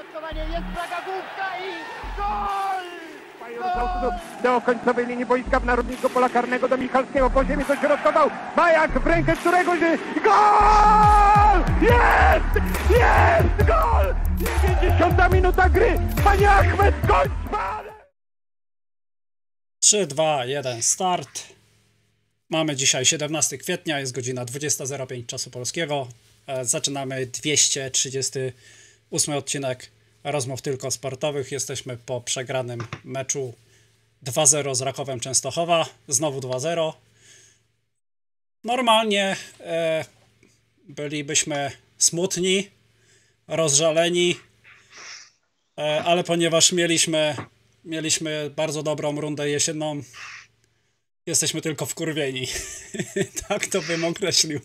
Dośrodkowanie jest plaga główka i gol! Do końcowej linii boiska w Narodniczego Pola Karnego do Michalskiego po ziemi dośrodkował Majak w rękę któregoś gol! Jest! Jest gol! 90 minuta gry! Panie Achmed, kończ pan! 3, 2, 1, start. Mamy dzisiaj 17 kwietnia, jest godzina 20:05 czasu polskiego. Zaczynamy 238 odcinek rozmów tylko sportowych. Jesteśmy po przegranym meczu 2-0 z Rakowem Częstochowa. Znowu 2-0. Normalnie bylibyśmy smutni, rozżaleni, ale ponieważ mieliśmy bardzo dobrą rundę jesienną, jesteśmy tylko wkurwieni. Tak to bym określił.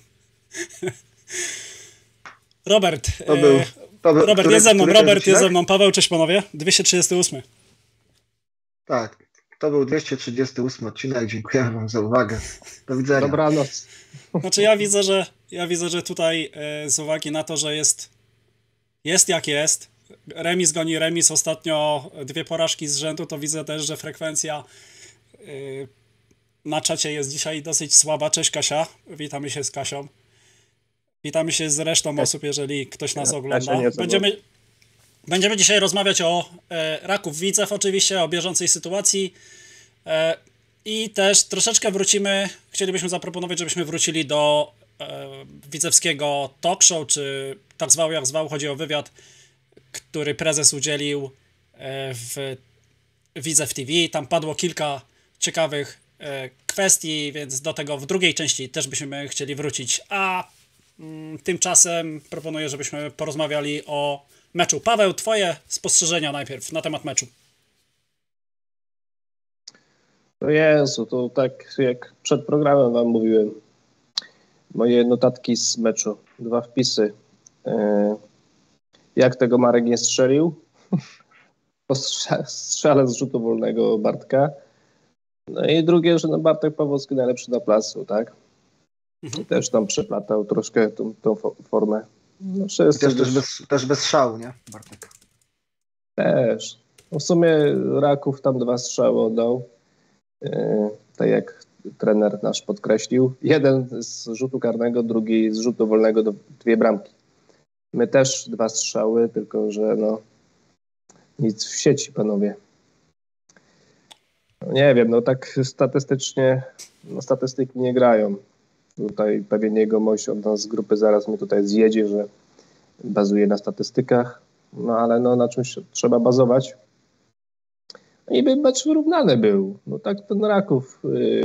Robert, Robert jest ze mną, jest ze mną. Paweł, cześć panowie. 238. Tak, to był 238 odcinek. Dziękujemy wam za uwagę. Do widzenia. Dobranoc. Znaczy ja widzę, że tutaj z uwagi na to, że jest jak jest, remis goni remis, ostatnio 2 porażki z rzędu, to widzę też, że frekwencja na czacie jest dzisiaj dosyć słaba. Cześć Kasia, witamy się z Kasią. Witamy się z resztą osób, jeżeli ktoś nas ogląda. Będziemy dzisiaj rozmawiać o Raków Widzew oczywiście, o bieżącej sytuacji i też troszeczkę chcielibyśmy zaproponować, żebyśmy wrócili do widzewskiego talk show, czy tak zwał jak zwał, chodzi o wywiad, który prezes udzielił w Widzew TV. Tam padło kilka ciekawych kwestii, więc do tego w drugiej części też byśmy chcieli wrócić, a tymczasem proponuję, żebyśmy porozmawiali o meczu. Paweł, twoje spostrzeżenia najpierw na temat meczu. No Jezu, to tak jak przed programem wam mówiłem. Moje notatki z meczu. 2 wpisy. Jak tego Marek nie strzelił? Po strzale z rzutu wolnego Bartka. No i drugie, że Bartek Pawłowski najlepszy na placu, tak? I też tam przeplatał troszkę tą formę. No, też bez szału, nie, Bartek? Też. No w sumie Raków tam 2 strzały oddał. Tak jak trener nasz podkreślił. Jeden z rzutu karnego, drugi z rzutu wolnego, 2 bramki. My też 2 strzały, tylko że no nic w sieci, panowie. No nie wiem, no tak statystycznie, statystyki nie grają. Tutaj pewien jegomość od nas z grupy zaraz mnie tutaj zjedzie, że bazuje na statystykach, no ale no na czymś trzeba bazować. No i by mecz wyrównany był. No tak ten Raków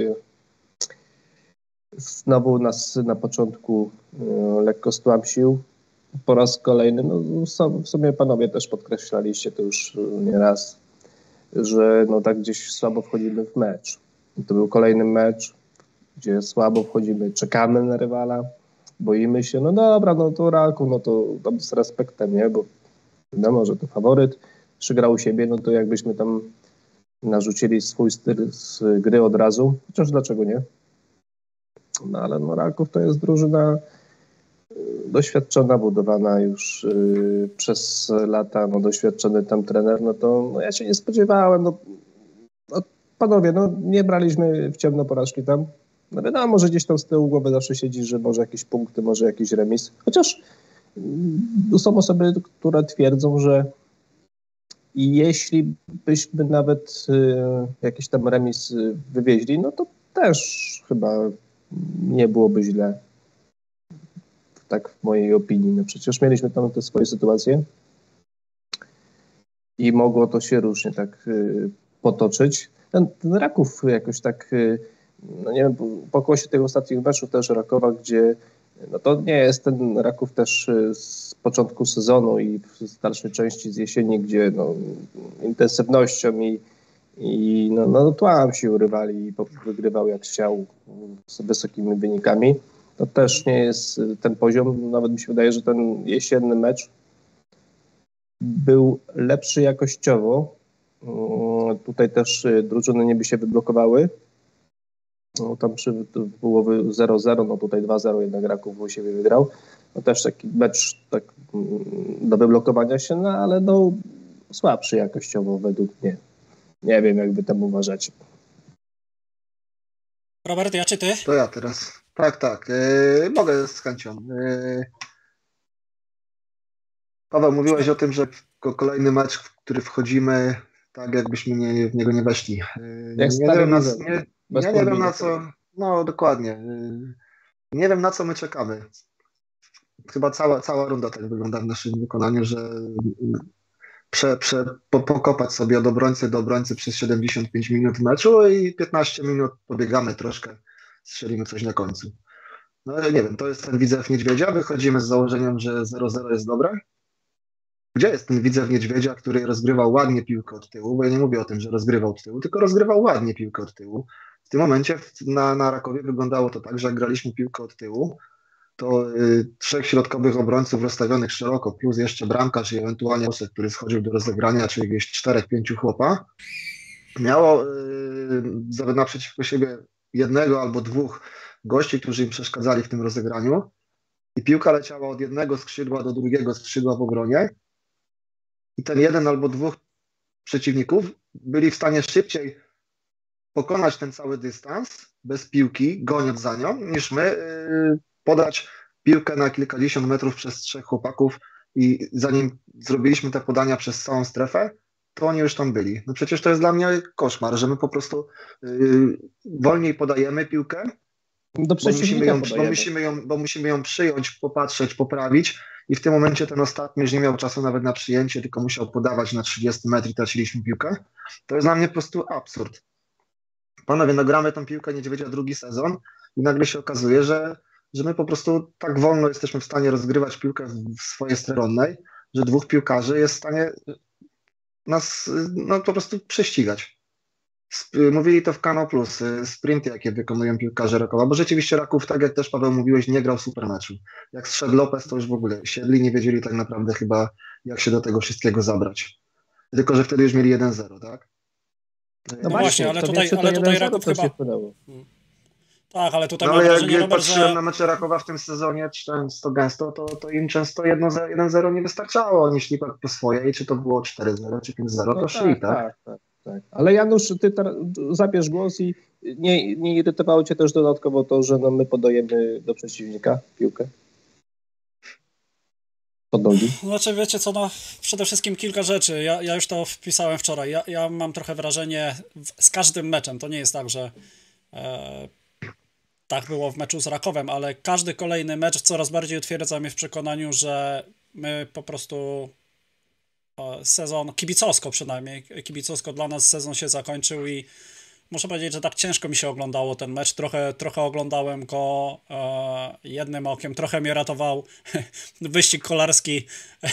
znowu nas na początku lekko stłamsił. Po raz kolejny, no w sumie panowie też podkreślaliście to już nieraz, że no tak gdzieś słabo wchodzimy w mecz. I to był kolejny mecz, gdzie słabo wchodzimy, czekamy na rywala, boimy się, no dobra, no to Raków, no to tam z respektem, nie, bo wiadomo, że to faworyt, przygrał u siebie, no to jakbyśmy tam narzucili swój styl z gry od razu, chociaż dlaczego nie? No ale no Raków to jest drużyna doświadczona, budowana już przez lata, no doświadczony tam trener, no to no ja się nie spodziewałem, no panowie, no nie braliśmy w ciemno porażki tam. No wiadomo, że gdzieś tam z tyłu głowy zawsze siedzi, że może jakieś punkty, może jakiś remis. Chociaż są osoby, które twierdzą, że jeśli byśmy nawet jakiś tam remis wywieźli, no to też chyba nie byłoby źle. Tak w mojej opinii. No przecież mieliśmy tam te swoje sytuacje i mogło to się różnie tak potoczyć. Ten Raków jakoś tak, no nie wiem, po okresie tych ostatnich meczów też Rakowa, gdzie no to nie jest ten Raków też z początku sezonu i z dalszej części z jesieni, gdzie no, intensywnością i no tłam się rywali i wygrywał jak chciał z wysokimi wynikami. To też nie jest ten poziom. Nawet mi się wydaje, że ten jesienny mecz był lepszy jakościowo. Tutaj też drużyny nie by się wyblokowały. No, tam było 0-0, no tutaj 2-0 jednak Raków u siebie wygrał. No też taki mecz tak do wyblokowania się, no ale no słabszy jakościowo według mnie. Nie wiem, jak wy tam uważacie. Robert, ja czy ty? To ja teraz. Tak. Mogę z chęcią. Paweł, mówiłeś o tym, że kolejny mecz, w który wchodzimy, tak jakbyśmy w niego nie weszli. Nie wiem na co. No dokładnie. Nie wiem, na co my czekamy. Chyba cała runda tak wygląda w naszym wykonaniu, że pokopać sobie od obrońcy do obrońcy przez 75 minut meczu i 15 minut pobiegamy troszkę, strzelimy coś na końcu. No nie wiem, to jest ten Widzew Niedźwiedzia, wychodzimy z założeniem, że 0-0 jest dobre. Gdzie jest ten Widzew Niedźwiedzia, który rozgrywał ładnie piłkę od tyłu, bo ja nie mówię o tym, że rozgrywał od tyłu, tylko rozgrywał ładnie piłkę od tyłu. W tym momencie na Rakowie wyglądało to tak, że jak graliśmy piłkę od tyłu, to 3 środkowych obrońców rozstawionych szeroko, plus jeszcze bramkarz i ewentualnie Osek, który schodził do rozegrania, czyli jakieś 4-5 chłopa, miało naprzeciwko siebie jednego albo 2 gości, którzy im przeszkadzali w tym rozegraniu i piłka leciała od jednego skrzydła do drugiego skrzydła w obronie i ten 1 albo 2 przeciwników byli w stanie szybciej pokonać ten cały dystans bez piłki, goniąc za nią, niż my podać piłkę na kilkadziesiąt metrów przez 3 chłopaków i zanim zrobiliśmy te podania przez całą strefę, to oni już tam byli. No przecież to jest dla mnie koszmar, że my po prostu wolniej podajemy piłkę, bo musimy ją przyjąć, popatrzeć, poprawić i w tym momencie ten ostatni już nie miał czasu nawet na przyjęcie, tylko musiał podawać na 30 metrów i traciliśmy piłkę. To jest dla mnie po prostu absurd. Panowie, no gramy tą piłkę Niedźwiedzia drugi sezon i nagle się okazuje, że my po prostu tak wolno jesteśmy w stanie rozgrywać piłkę w swojej stronnej, że 2 piłkarzy jest w stanie nas po prostu prześcigać. Mówili to w Kano Plus, sprinty, jakie wykonują piłkarze Rakowa, bo rzeczywiście Raków, tak jak też Paweł mówiłeś, nie grał super meczu. Jak zszedł Lopez, to już w ogóle siedli, nie wiedzieli tak naprawdę chyba, jak się do tego wszystkiego zabrać. Tylko że wtedy już mieli 1-0, tak? No właśnie, ale tutaj Raków chyba... Tak, ale tutaj mam wrażenie, jak patrzyłem na mecze Rakowa w tym sezonie często gęsto, to im często 1-0 nie wystarczało. Oni szli po swojej, czy to było 4-0, czy 5-0, to szli, tak? Tak. Ale Janusz, ty zabierz głos i nie irytowało cię też dodatkowo to, że my podajemy do przeciwnika piłkę? Pod nogi? Znaczy, wiecie co, no przede wszystkim kilka rzeczy. Ja już to wpisałem wczoraj. Ja mam trochę wrażenie z każdym meczem, to nie jest tak, że tak było w meczu z Rakowem, ale każdy kolejny mecz coraz bardziej utwierdza mnie w przekonaniu, że my po prostu sezon, kibicowsko przynajmniej, kibicowsko dla nas sezon się zakończył i muszę powiedzieć, że tak ciężko mi się oglądało ten mecz. Trochę oglądałem go jednym okiem, trochę mnie ratował wyścig kolarski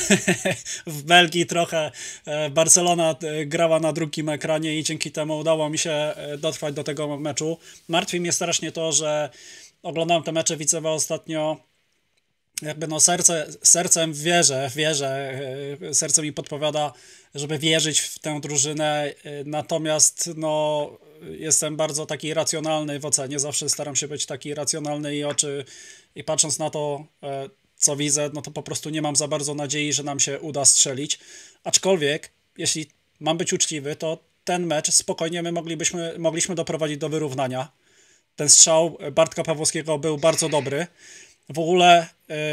w Belgii, trochę Barcelona grała na drugim ekranie i dzięki temu udało mi się dotrwać do tego meczu. Martwi mnie strasznie to, że oglądałem te mecze Widzewa ostatnio, jakby no sercem wierzę, serce mi podpowiada, żeby wierzyć w tę drużynę, natomiast no jestem bardzo taki racjonalny w ocenie, zawsze staram się być taki racjonalny i patrząc na to, co widzę, no to po prostu nie mam za bardzo nadziei, że nam się uda strzelić, aczkolwiek jeśli mam być uczciwy, to ten mecz spokojnie my mogliśmy doprowadzić do wyrównania. Ten strzał Bartka Pawłowskiego był bardzo dobry. W ogóle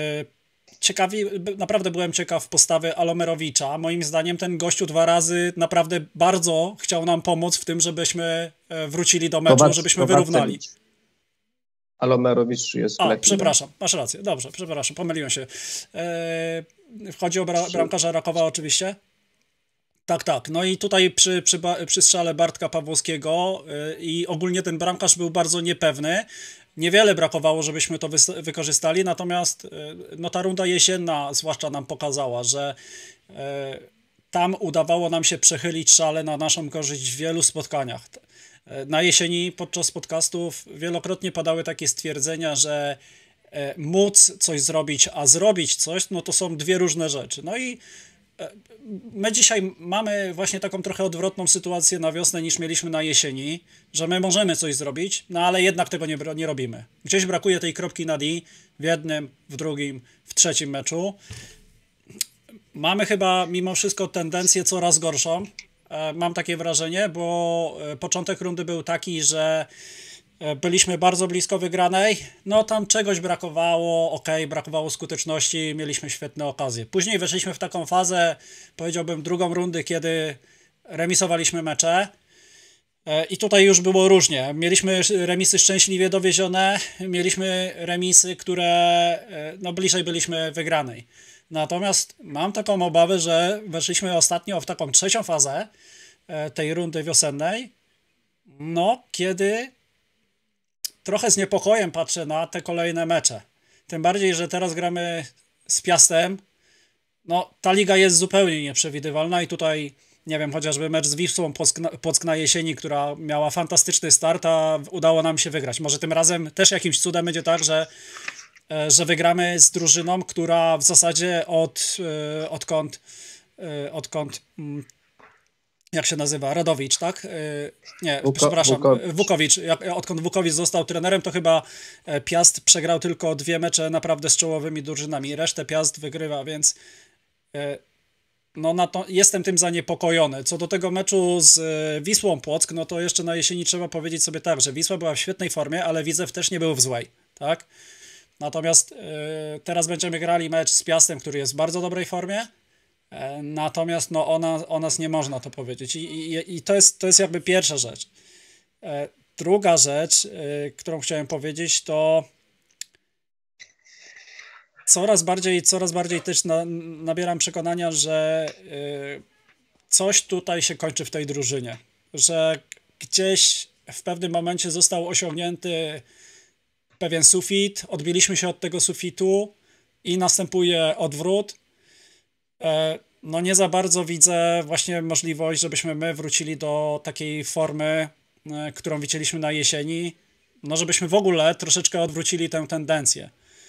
naprawdę byłem ciekaw postawy Alomerowicza. Moim zdaniem ten gościu 2 razy naprawdę bardzo chciał nam pomóc w tym, żebyśmy wrócili do meczu, żebyśmy wyrównali. Alomerowicz jest lekki. Przepraszam, masz rację. Dobrze, przepraszam, pomyliłem się. Chodzi o bramkarza Rakowa oczywiście. Tak. No i tutaj przy strzale Bartka Pawłowskiego i ogólnie ten bramkarz był bardzo niepewny. Niewiele brakowało, żebyśmy to wykorzystali, natomiast no, ta runda jesienna zwłaszcza nam pokazała, że tam udawało nam się przechylić szale na naszą korzyść w wielu spotkaniach. Na jesieni podczas podcastów wielokrotnie padały takie stwierdzenia, że móc coś zrobić, a zrobić coś, no to są 2 różne rzeczy. No i my dzisiaj mamy właśnie taką trochę odwrotną sytuację na wiosnę niż mieliśmy na jesieni, że my możemy coś zrobić, no ale jednak tego nie robimy. Gdzieś brakuje tej kropki nad i w jednym, w drugim, w trzecim meczu. mamy chyba mimo wszystko tendencję coraz gorszą. Mam takie wrażenie, bo początek rundy był taki, że byliśmy bardzo blisko wygranej, no tam czegoś brakowało, brakowało skuteczności, mieliśmy świetne okazje. Później weszliśmy w taką fazę, powiedziałbym drugą rundy, kiedy remisowaliśmy mecze i tutaj już było różnie. Mieliśmy remisy szczęśliwie dowiezione, mieliśmy remisy, które no bliżej byliśmy wygranej. Natomiast mam taką obawę, że weszliśmy ostatnio w taką trzecią fazę tej rundy wiosennej, no kiedy trochę z niepokojem patrzę na te kolejne mecze. Tym bardziej, że teraz gramy z Piastem. No, ta liga jest zupełnie nieprzewidywalna i tutaj, nie wiem, chociażby mecz z Wisłą Płock na jesieni, która miała fantastyczny start, a udało nam się wygrać. Może tym razem też jakimś cudem będzie tak, że wygramy z drużyną, która w zasadzie odkąd jak się nazywa? Radowicz, tak? Nie, przepraszam, Wukowicz. Odkąd Wukowicz został trenerem, to chyba Piast przegrał tylko 2 mecze naprawdę z czołowymi drużynami. Resztę Piast wygrywa, więc no jestem tym zaniepokojony. Co do tego meczu z Wisłą Płock, no to jeszcze na jesieni trzeba powiedzieć sobie tak, że Wisła była w świetnej formie, ale Widzew też nie był w złej, tak? Natomiast teraz będziemy grali mecz z Piastem, który jest w bardzo dobrej formie. Natomiast no o nas nie można to powiedzieć i to jest jakby pierwsza rzecz. Druga rzecz, którą chciałem powiedzieć, to coraz bardziej też nabieram przekonania, że coś tutaj się kończy w tej drużynie, że gdzieś w pewnym momencie został osiągnięty pewien sufit, odbiliśmy się od tego sufitu i następuje odwrót. No nie za bardzo widzę właśnie możliwość, żebyśmy my wrócili do takiej formy, którą widzieliśmy na jesieni, no żebyśmy w ogóle troszeczkę odwrócili tę tendencję.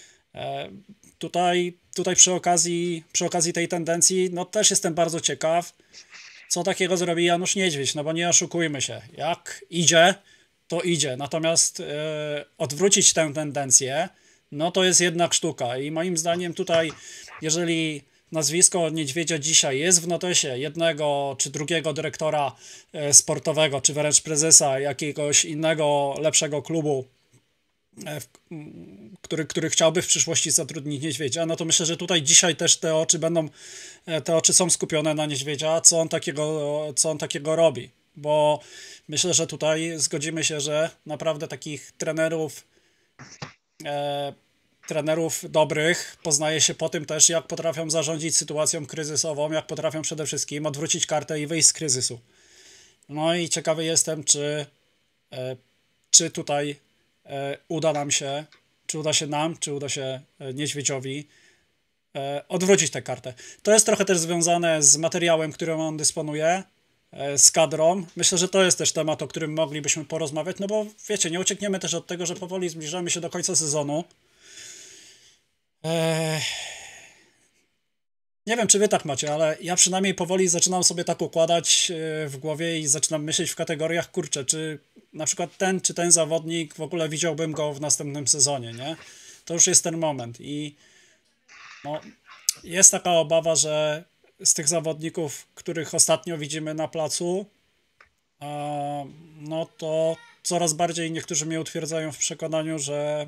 Tutaj przy okazji tej tendencji, no też jestem bardzo ciekaw, co takiego zrobi Janusz Niedźwiedź, no bo nie oszukujmy się, jak idzie, to idzie, natomiast odwrócić tę tendencję, no to jest jednak sztuka i moim zdaniem tutaj, jeżeli nazwisko Niedźwiedzia dzisiaj jest w notesie jednego czy drugiego dyrektora sportowego, czy wręcz prezesa jakiegoś innego, lepszego klubu, który chciałby w przyszłości zatrudnić Niedźwiedzia, no to myślę, że tutaj dzisiaj też te oczy są skupione na Niedźwiedzia, co on takiego robi, bo myślę, że tutaj zgodzimy się, że naprawdę takich trenerów dobrych poznaje się po tym też, jak potrafią zarządzić sytuacją kryzysową, jak potrafią przede wszystkim odwrócić kartę i wyjść z kryzysu. No i ciekawy jestem, czy tutaj uda się nam, czy uda się Niedźwiedziowi odwrócić tę kartę. To jest trochę też związane z materiałem, którym on dysponuje, z kadrą. Myślę, że to jest też temat, o którym moglibyśmy porozmawiać, no bo wiecie, nie uciekniemy też od tego, że powoli zbliżamy się do końca sezonu. Nie wiem, czy wy tak macie, ale ja przynajmniej powoli zaczynam sobie tak układać w głowie i zaczynam myśleć w kategoriach, kurczę, czy na przykład ten czy ten zawodnik, w ogóle widziałbym go w następnym sezonie, nie? To już jest ten moment i no, jest taka obawa, że z tych zawodników, których ostatnio widzimy na placu, no to coraz bardziej niektórzy mnie utwierdzają w przekonaniu, że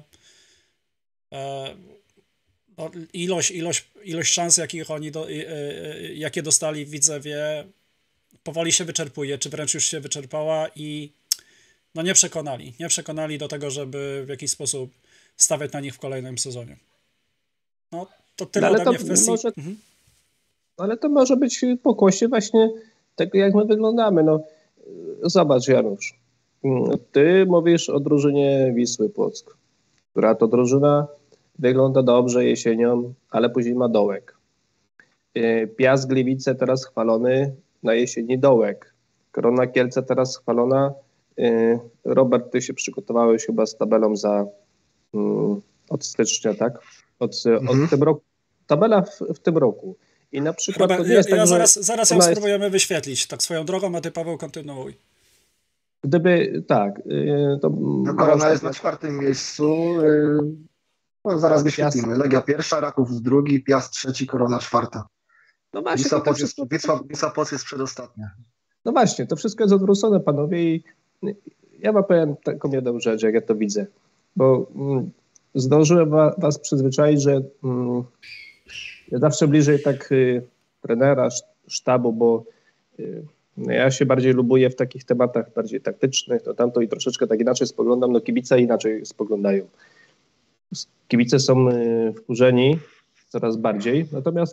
ilość szans, jakie dostali w Widzewie, powoli się wyczerpuje, czy wręcz już się wyczerpała i no nie przekonali do tego, żeby w jakiś sposób stawiać na nich w kolejnym sezonie. No to tyle ode mnie w kwestii. Ale to może być pokłosie właśnie tego, jak my wyglądamy. No, zobacz, Janusz, ty mówisz o drużynie Wisły Płock, która to drużyna wygląda dobrze jesienią, ale później ma dołek. Piast Gliwice teraz chwalony, na jesieni dołek. Korona Kielce teraz chwalona. Robert, ty się przygotowałeś chyba z tabelą od stycznia, tak? Od tym roku. Tabela w tym roku. I na przykład Robert, zaraz ją spróbujemy wyświetlić. Tak swoją drogą, a ty, Paweł, kontynuuj. Gdyby, tak. Korona jest na 4. miejscu. No, zaraz wyświetlimy. Legia 1, Raków 2, Piast 3, Korona 4. No właśnie, Wisła Płock jest przedostatnia. No właśnie, to wszystko jest odwrócone, panowie, i ja wam powiem taką jedną rzecz, jak ja to widzę, bo zdążyłem was przyzwyczaić, że ja zawsze bliżej tak trenera, sztabu, bo ja się bardziej lubuję w takich tematach bardziej taktycznych, to tamto, i troszeczkę tak inaczej spoglądam, no kibice inaczej spoglądają. Kibice są wkurzeni coraz bardziej, natomiast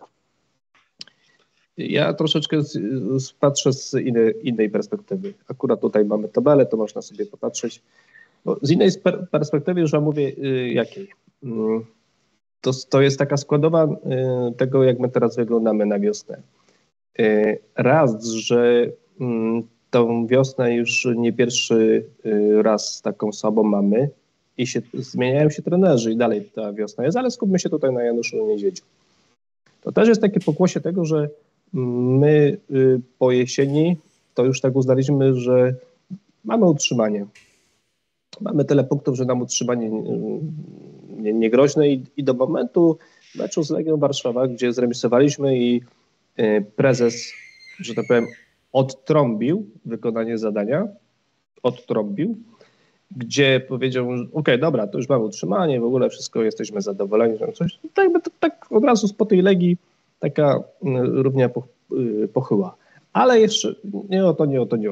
ja troszeczkę patrzę z innej perspektywy. Akurat tutaj mamy tabelę, to można sobie popatrzeć. Bo z innej perspektywy już wam mówię jakiej. To jest taka składowa tego, jak my teraz wyglądamy na wiosnę. Raz, że tą wiosnę już nie pierwszy raz taką słabą mamy i zmieniają się trenerzy i dalej ta wiosna jest, ale skupmy się tutaj na Januszu Niedźwiedziu. To też jest takie pokłosie tego, że my po jesieni to już tak uznaliśmy, że mamy utrzymanie. Mamy tyle punktów, że nam utrzymanie nie groźne i do momentu meczu z Legią Warszawa, gdzie zremisowaliśmy i prezes, że tak powiem, odtrąbił wykonanie zadania, gdzie powiedział, okej, dobra, to już mamy utrzymanie, w ogóle wszystko, jesteśmy zadowoleni, coś. Tak od razu po tej Legii taka równia pochyła. Ale jeszcze nie o to.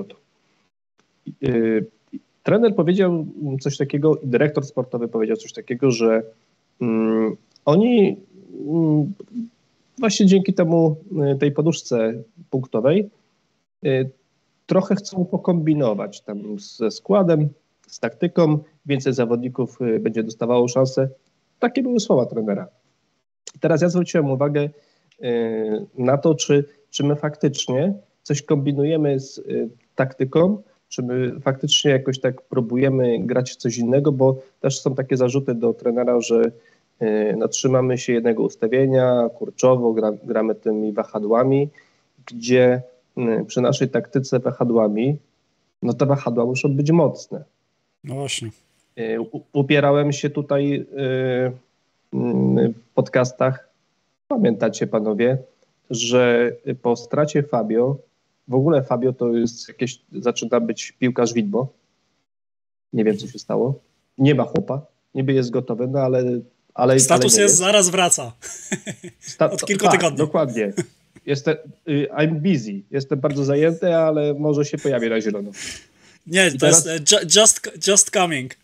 Trener powiedział coś takiego, dyrektor sportowy powiedział coś takiego, że oni właśnie dzięki temu, tej poduszce punktowej, trochę chcą pokombinować tam ze składem, z taktyką, więcej zawodników będzie dostawało szansę. Takie były słowa trenera. Teraz ja zwróciłem uwagę na to, czy my faktycznie coś kombinujemy z taktyką, czy my faktycznie jakoś tak próbujemy grać coś innego, bo też są takie zarzuty do trenera, że trzymamy się jednego ustawienia, kurczowo, gramy tymi wahadłami, gdzie przy naszej taktyce wahadłami, no te wahadła muszą być mocne. No właśnie. Upierałem się tutaj w podcastach, pamiętacie panowie, że po stracie Fabio, w ogóle Fabio to jest jakieś, zaczyna być piłkarz widmo. Nie wiem, co się stało. Nie ma chłopa, niby jest gotowy, no ale status jest, zaraz wraca. Od kilku tygodni. Dokładnie. I'm busy. Jestem bardzo zajęty, ale może się pojawi na zielono. Nie, to teraz... jest just coming.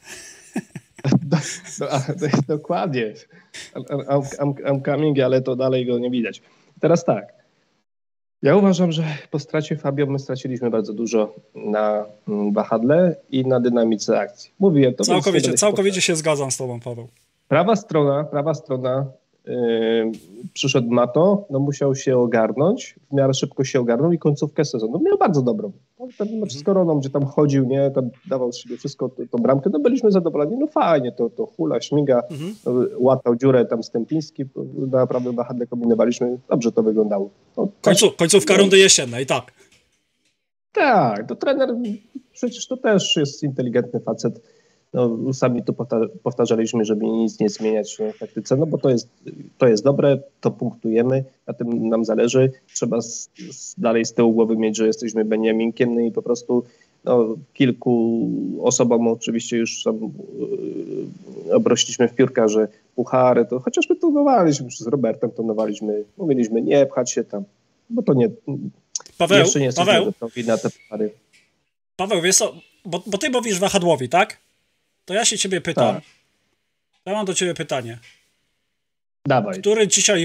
Dokładnie. I'm coming, ale to dalej go nie widać. Teraz tak. Ja uważam, że po stracie Fabio my straciliśmy bardzo dużo na wahadle i na dynamice akcji. Mówiłem to. Całkowicie się zgadzam z tobą, Paweł. Prawa strona przyszedł Mato, no musiał się ogarnąć, w miarę szybko się ogarnął i końcówkę sezonu miał bardzo dobrą. Ten mecz z Koroną, gdzie tam chodził, nie, tam dawał z siebie wszystko, tą bramkę, no byliśmy zadowoleni, no fajnie, to hula, śmiga, łatał dziurę tam Stępiński, naprawdę wahadle kombinowaliśmy, dobrze to wyglądało. No, końcówka rundy jesiennej, tak. Tak, to trener przecież to też jest inteligentny facet. No, sami to powtarzaliśmy, żeby nic nie zmieniać w taktyce, no bo to jest dobre, to punktujemy, na tym nam zależy. Trzeba dalej z tyłu głowy mieć, że jesteśmy Beniaminkiem, no i po prostu kilku osobom oczywiście już obrośliśmy w piórka, że puchary, to chociażby tonowaliśmy, z Robertem tonowaliśmy, mówiliśmy nie pchać się tam, bo to nie... Paweł, jeszcze nie jesteśmy gotowi na te puchary. Paweł, wiesz co, bo ty mówisz wahadłowi, tak? To ja się ciebie pytam. Tak. Ja mam do ciebie pytanie. Dawaj. Który dzisiaj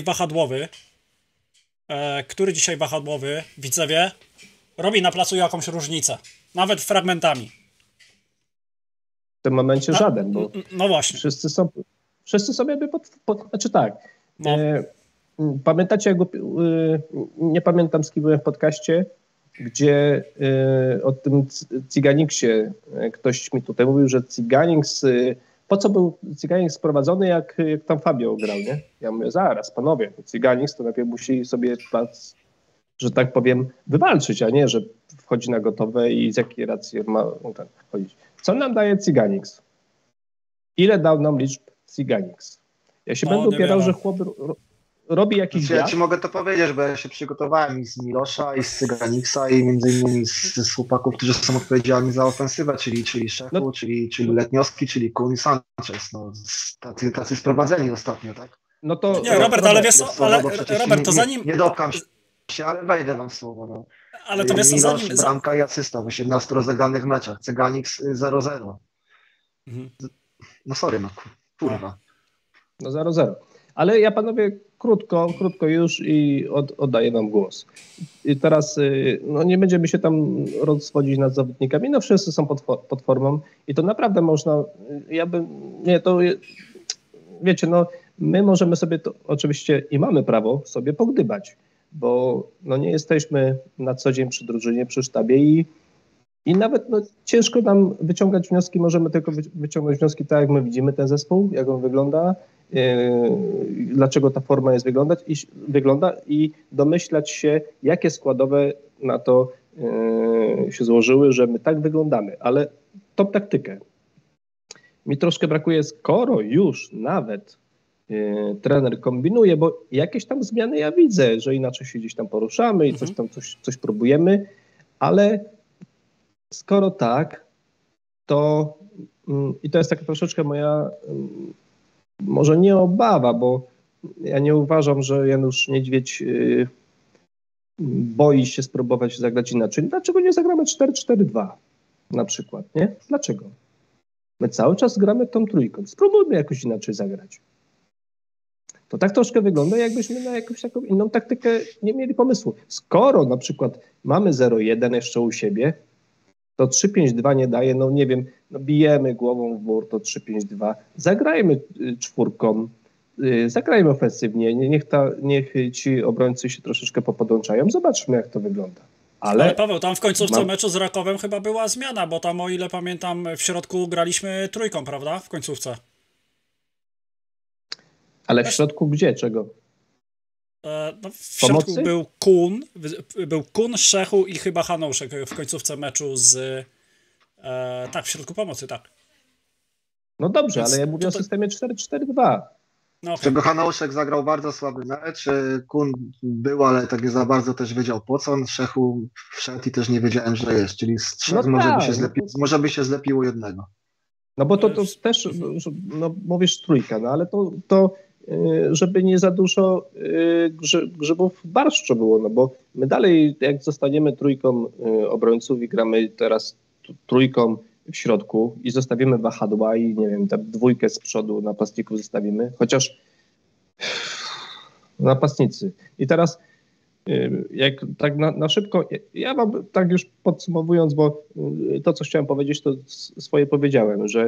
wahadłowy, Widzewie, robi na placu jakąś różnicę? Nawet fragmentami. W tym momencie żaden, bo no właśnie. Wszyscy sobie by znaczy tak. No. Pamiętacie, jak nie pamiętam, z kim byłem w podcaście, gdzie o tym Cyganiksie ktoś mi tutaj mówił, że Cyganiks, po co był Cyganiks sprowadzony, jak tam Fabio grał, nie? Ja mówię, zaraz, panowie, Cyganiks to najpierw musi sobie, że tak powiem, wywalczyć, a nie, że wchodzi na gotowe i z jakiej racji ma wchodzić. Co nam daje Cyganiks? Ile dał nam liczb Cyganiks? Ja się będę upierał, że chłop robi jakiś Ja ci mogę to powiedzieć, bo ja się przygotowałem i z Milosza, i z Cyganiksa, i między innymi z chłopaków, którzy są odpowiedzialni za ofensywę, czyli Szechu, czyli Letniowski, czyli Kun i Sanchez. No, tacy sprowadzeni ostatnio, tak? No to... Nie, Robert, ale wiesz co, Robert, to zanim... Nie dopcham się, ale wejdę wam w słowo. No. Ale to wiesz co, Milosz, zanim... bramka i asysta w 17 rozegranych meczach. Cyganiks 0-0. No sorry, no kurwa. No 0-0. Ale ja panowie krótko już i oddaję wam głos. I teraz no nie będziemy się tam rozwodzić nad zawodnikami, no wszyscy są pod formą i to naprawdę można, wiecie, no my możemy sobie to oczywiście i mamy prawo sobie pogdybać, bo no nie jesteśmy na co dzień przy drużynie, przy sztabie i nawet no, ciężko nam wyciągać wnioski, możemy tylko wyciągnąć wnioski tak, jak my widzimy ten zespół, jak on wygląda, dlaczego ta forma wygląda i domyślać się, jakie składowe na to się złożyły, że my tak wyglądamy. Ale tą taktykę mi troszkę brakuje, skoro już nawet trener kombinuje, bo jakieś tam zmiany ja widzę, że inaczej się gdzieś tam poruszamy i coś próbujemy, ale skoro tak, to i to jest taka troszeczkę moja może nie obawa, bo ja nie uważam, że Janusz Niedźwiedź boi się spróbować zagrać inaczej. Dlaczego nie zagramy 4-4-2 na przykład, nie? Dlaczego? My cały czas gramy tą trójką. Spróbujmy jakoś inaczej zagrać. To tak troszkę wygląda, jakbyśmy na jakąś taką inną taktykę nie mieli pomysłu. Skoro na przykład mamy 0-1 jeszcze u siebie, to 3-5-2 nie daje, no nie wiem, no bijemy głową w mur, to 3-5-2. Zagrajmy czwórką, zagrajmy ofensywnie, niech ci obrońcy się troszeczkę popodłączają, zobaczmy jak to wygląda. Ale Paweł, tam w końcówce meczu z Rakowem chyba była zmiana, bo tam o ile pamiętam w środku graliśmy trójką, prawda? W końcówce. Ale w środku gdzie? Czego? No, w środku był Kun, Szechu i chyba Hanouszek w końcówce meczu z... tak, w środku pomocy, tak. No dobrze, więc ale ja mówię o systemie 4-4-2. No, czego Hanouszek zagrał bardzo słaby mecz, Kun był, ale tak nie za bardzo też wiedział po co, on Szechu wszedł i też nie wiedziałem, że jest, czyli z trzech może by się zlepiło jednego. No bo to też, no mówisz trójka, no ale to żeby nie za dużo grzybów w barszczu było, no bo my dalej, jak zostaniemy trójką obrońców i gramy teraz trójką w środku i zostawimy wahadła i nie wiem, tam dwójkę z przodu napastników zostawimy, chociaż napastnicy. I teraz jak tak na szybko, ja mam tak już podsumowując, bo to, co chciałem powiedzieć, to swoje powiedziałem, że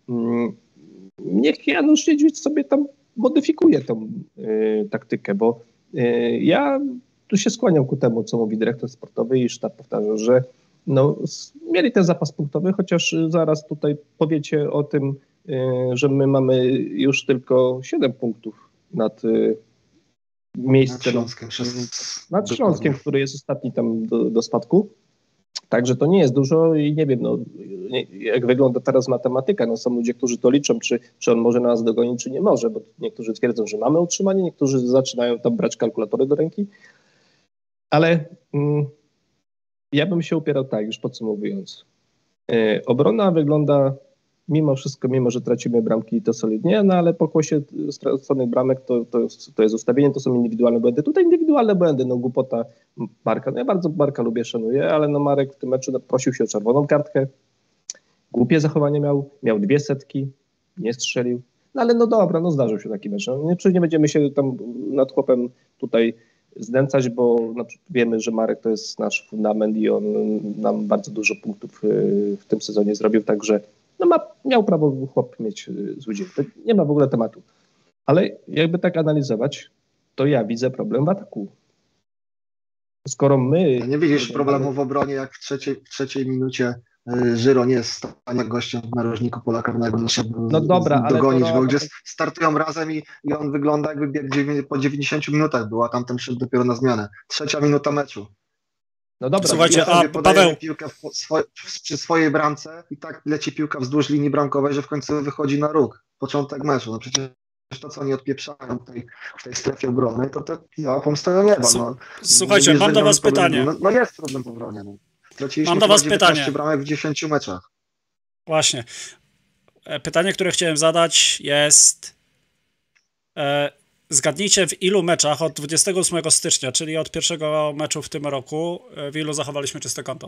niech Janusz Niedźwiedź sobie tam modyfikuje tą taktykę, bo ja tu się skłaniam ku temu, co mówi dyrektor sportowy i sztab powtarza, że no, mieli ten zapas punktowy, chociaż zaraz tutaj powiecie o tym, że my mamy już tylko 7 punktów nad miejscem, nad Śląskiem, który jest ostatni tam do spadku. Także to nie jest dużo i nie wiem, no, jak wygląda teraz matematyka. No, są ludzie, którzy to liczą, czy on może nas dogonić, czy nie może, bo niektórzy twierdzą, że mamy utrzymanie, niektórzy zaczynają tam brać kalkulatory do ręki. Ale ja bym się upierał tak, już podsumowując. Obrona wygląda mimo wszystko, mimo że tracimy bramki, to solidnie, no ale pokłosie straconych bramek to jest ustawienie, to są indywidualne błędy. Tutaj indywidualne błędy, no głupota Marka. No ja bardzo Marka lubię, szanuję, ale no Marek w tym meczu prosił się o czerwoną kartkę. Głupie zachowanie miał 2 setki, nie strzelił. No ale no dobra, no zdarzył się taki mecz. No, nie będziemy się tam nad chłopem tutaj znęcać, bo no, wiemy, że Marek to jest nasz fundament i on nam bardzo dużo punktów w tym sezonie zrobił, także no miał prawo chłop mieć zły dzień. To nie ma w ogóle tematu. Ale jakby tak analizować, to ja widzę problem w ataku. Skoro my... Nie widzisz problemu w obronie, jak w trzeciej minucie Żyro nie jest w stanie gościem w narożniku pola karnego no dobra, dogonić go, gdzie startują razem i on wygląda jakby biegł po 90 minutach był, a tamten szedł dopiero na zmianę. 3. minuta meczu. No dobra, słuchajcie, a Paweł... piłkę przy swojej bramce i tak leci piłka wzdłuż linii bramkowej, że w końcu wychodzi na róg. Początek meczu. No przecież to, co oni odpieprzają w tej strefie obrony, to ja pomstę nieba. No. Słuchajcie, mam do was pytanie. No jest problem w obronie. No. Straciliśmy mam do was 19 bramek w 10 meczach. Właśnie. Pytanie, które chciałem zadać jest... Zgadnijcie, w ilu meczach od 28 stycznia, czyli od pierwszego meczu w tym roku, w ilu zachowaliśmy czyste konto?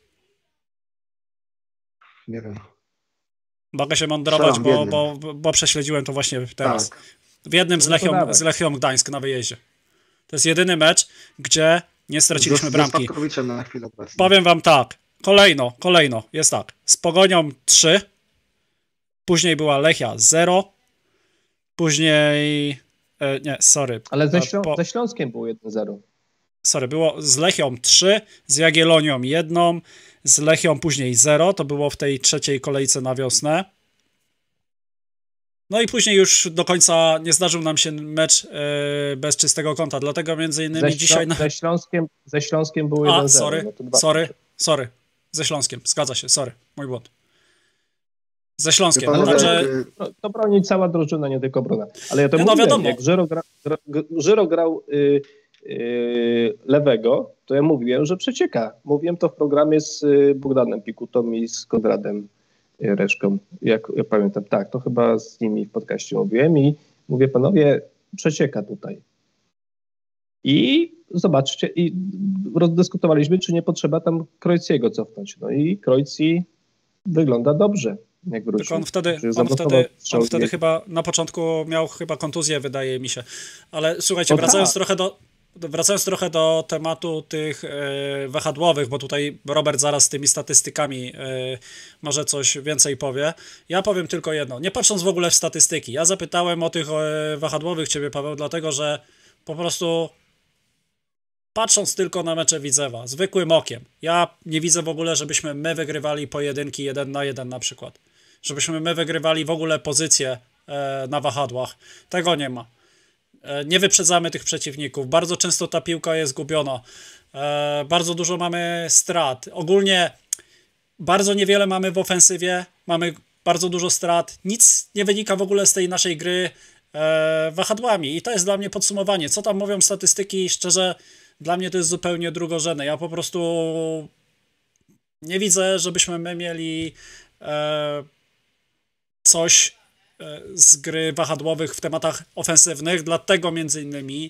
Nie wiem. Mogę się mądrować, bo prześledziłem to właśnie teraz. Tak. W jednym z Lechią Gdańsk na wyjeździe. To jest jedyny mecz, gdzie nie straciliśmy bramki. Na chwilę powiem wam tak. Kolejno. Jest tak. Z Pogonią 3. Później była Lechia 0. Później... nie, sorry. Ale ze Śląskiem było 1-0. Sorry, było z Lechią 3, z Jagiellonią 1, z Lechią później 0, to było w tej trzeciej kolejce na wiosnę. No i później już do końca nie zdarzył nam się mecz bez czystego konta, dlatego między innymi dzisiaj... Ze Śląskiem było 1-0. Sorry. Ze Śląskiem, zgadza się, mój błąd. Ze Śląskiem. To broni cała drużyna, nie tylko Bruna. Ale ja to mówiłem, wiadomo. Jak Żyro grał lewego, to ja mówiłem, że przecieka. Mówiłem to w programie z Bogdanem Pikutą i z Konradem Reszką. Jak pamiętam, tak, to chyba z nimi w podcaście mówiłem i mówię, panowie, przecieka tutaj. I zobaczcie, i rozdyskutowaliśmy, czy nie potrzeba tam Krojciego cofnąć. No i Krojci wygląda dobrze. Jak wrócił. Tylko on wtedy chyba na początku miał kontuzję, wydaje mi się. Ale słuchajcie, wracając trochę do tematu tych wahadłowych, bo tutaj Robert zaraz z tymi statystykami może coś więcej powie. Ja powiem tylko jedno. Nie patrząc w ogóle w statystyki. Ja zapytałem o tych wahadłowych ciebie, Paweł, dlatego, że po prostu patrząc tylko na mecze Widzewa, zwykłym okiem, ja nie widzę w ogóle, żebyśmy my wygrywali pojedynki 1-1 na przykład. Żebyśmy my wygrywali w ogóle pozycje na wahadłach. Tego nie ma. Nie wyprzedzamy tych przeciwników. Bardzo często ta piłka jest gubiona. Bardzo dużo mamy strat. Ogólnie bardzo niewiele mamy w ofensywie. Mamy bardzo dużo strat. Nic nie wynika w ogóle z tej naszej gry wahadłami. I to jest dla mnie podsumowanie. Co tam mówią statystyki? Szczerze, dla mnie to jest zupełnie drugorzędne. Ja po prostu nie widzę, żebyśmy my mieli coś z gry wahadłowych w tematach ofensywnych, dlatego między innymi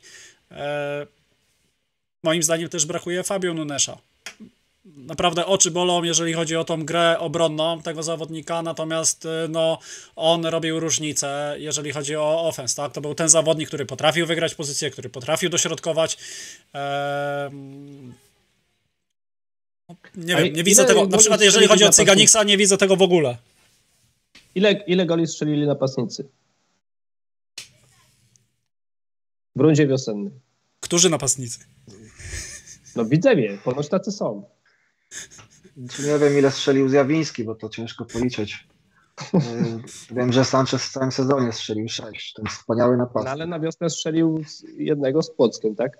moim zdaniem też brakuje Fabio Nunesza. Naprawdę oczy bolą, jeżeli chodzi o tą grę obronną tego zawodnika, natomiast on robił różnicę, jeżeli chodzi o ofens, tak? To był ten zawodnik, który potrafił wygrać pozycję, który potrafił dośrodkować. Nie widzę tego, na przykład jeżeli chodzi o Cyganiksa, nie widzę tego w ogóle. Ile goli strzelili napastnicy? W rundzie wiosennej. Którzy napastnicy? No Widzewie, ponoć tacy są. Nie wiem, ile strzelił Zjawiński, bo to ciężko policzyć. Wiem, że Sanchez w całym sezonie strzelił 6. Ten wspaniały napastnik. No, ale na wiosnę strzelił jednego z Płockiem, tak?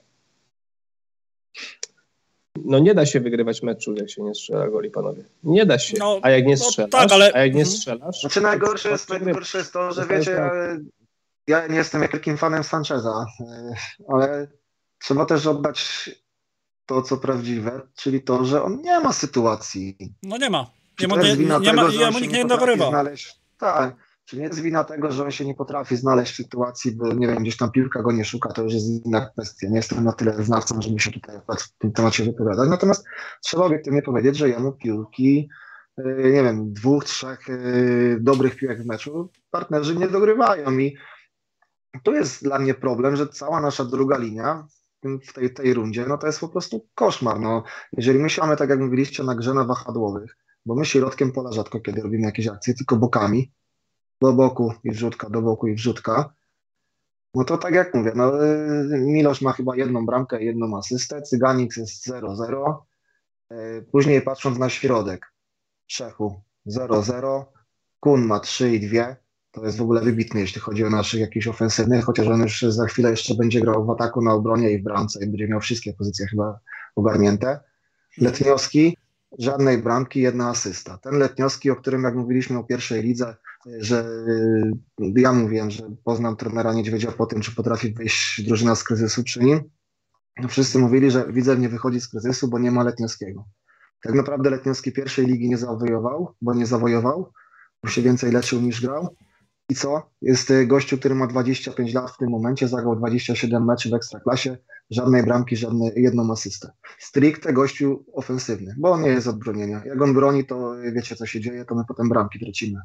No nie da się wygrywać meczu, jak się nie strzela goli, panowie. Nie da się. A jak nie strzelasz, tak, ale... strzelasz... Znaczy najgorsze jest to, że wiecie, ja nie jestem wielkim fanem Sancheza, ale trzeba też oddać to, co prawdziwe, czyli to, że on nie ma sytuacji. No nie ma. Nikt nie dogrywa. Tak. Czy nie jest wina tego, że on się nie potrafi znaleźć w sytuacji, bo nie wiem, gdzieś tam piłka go nie szuka, to już jest inna kwestia. Nie jestem na tyle znawcą, żeby się tutaj w tym temacie wypowiadać. Natomiast trzeba obiektywnie powiedzieć, że jemu piłki, nie wiem, 2-3 dobrych piłek w meczu partnerzy nie dogrywają i tu jest dla mnie problem, że cała nasza druga linia w tej rundzie, no to jest po prostu koszmar. No, jeżeli myślamy, tak jak mówiliście, na grze na wahadłowych, bo my środkiem pola rzadko kiedy robimy jakieś akcje, tylko bokami, do boku i wrzutka, do boku i wrzutka, no to tak jak mówię, no Milosz ma chyba 1 bramkę i 1 asystę, Cyganik jest 0-0, później patrząc na środek, Czechu 0-0, Kun ma 3 i 2, to jest w ogóle wybitny, jeśli chodzi o naszych jakichś ofensywnych, chociaż on już za chwilę jeszcze będzie grał w ataku, na obronie i w bramce i będzie miał wszystkie pozycje chyba ogarnięte. Letniowski, żadnej bramki, 1 asysta. Ten Letniowski, o którym jak mówiliśmy o pierwszej lidze, że ja mówiłem, że poznam trenera Niedźwiedzia po tym, czy potrafi wyjść drużyna z kryzysu przy nim. No wszyscy mówili, że Widzew nie wychodzi z kryzysu, bo nie ma Letniowskiego. Tak naprawdę Letniowski pierwszej ligi nie zawojował, bo się więcej leczył niż grał. I co? Jest gościu, który ma 25 lat w tym momencie, zagrał 27 meczy w Ekstraklasie, żadnej bramki, jedną asystę. Stricte gościu ofensywny, bo on nie jest od bronienia. Jak on broni, to wiecie, co się dzieje, to my potem bramki tracimy.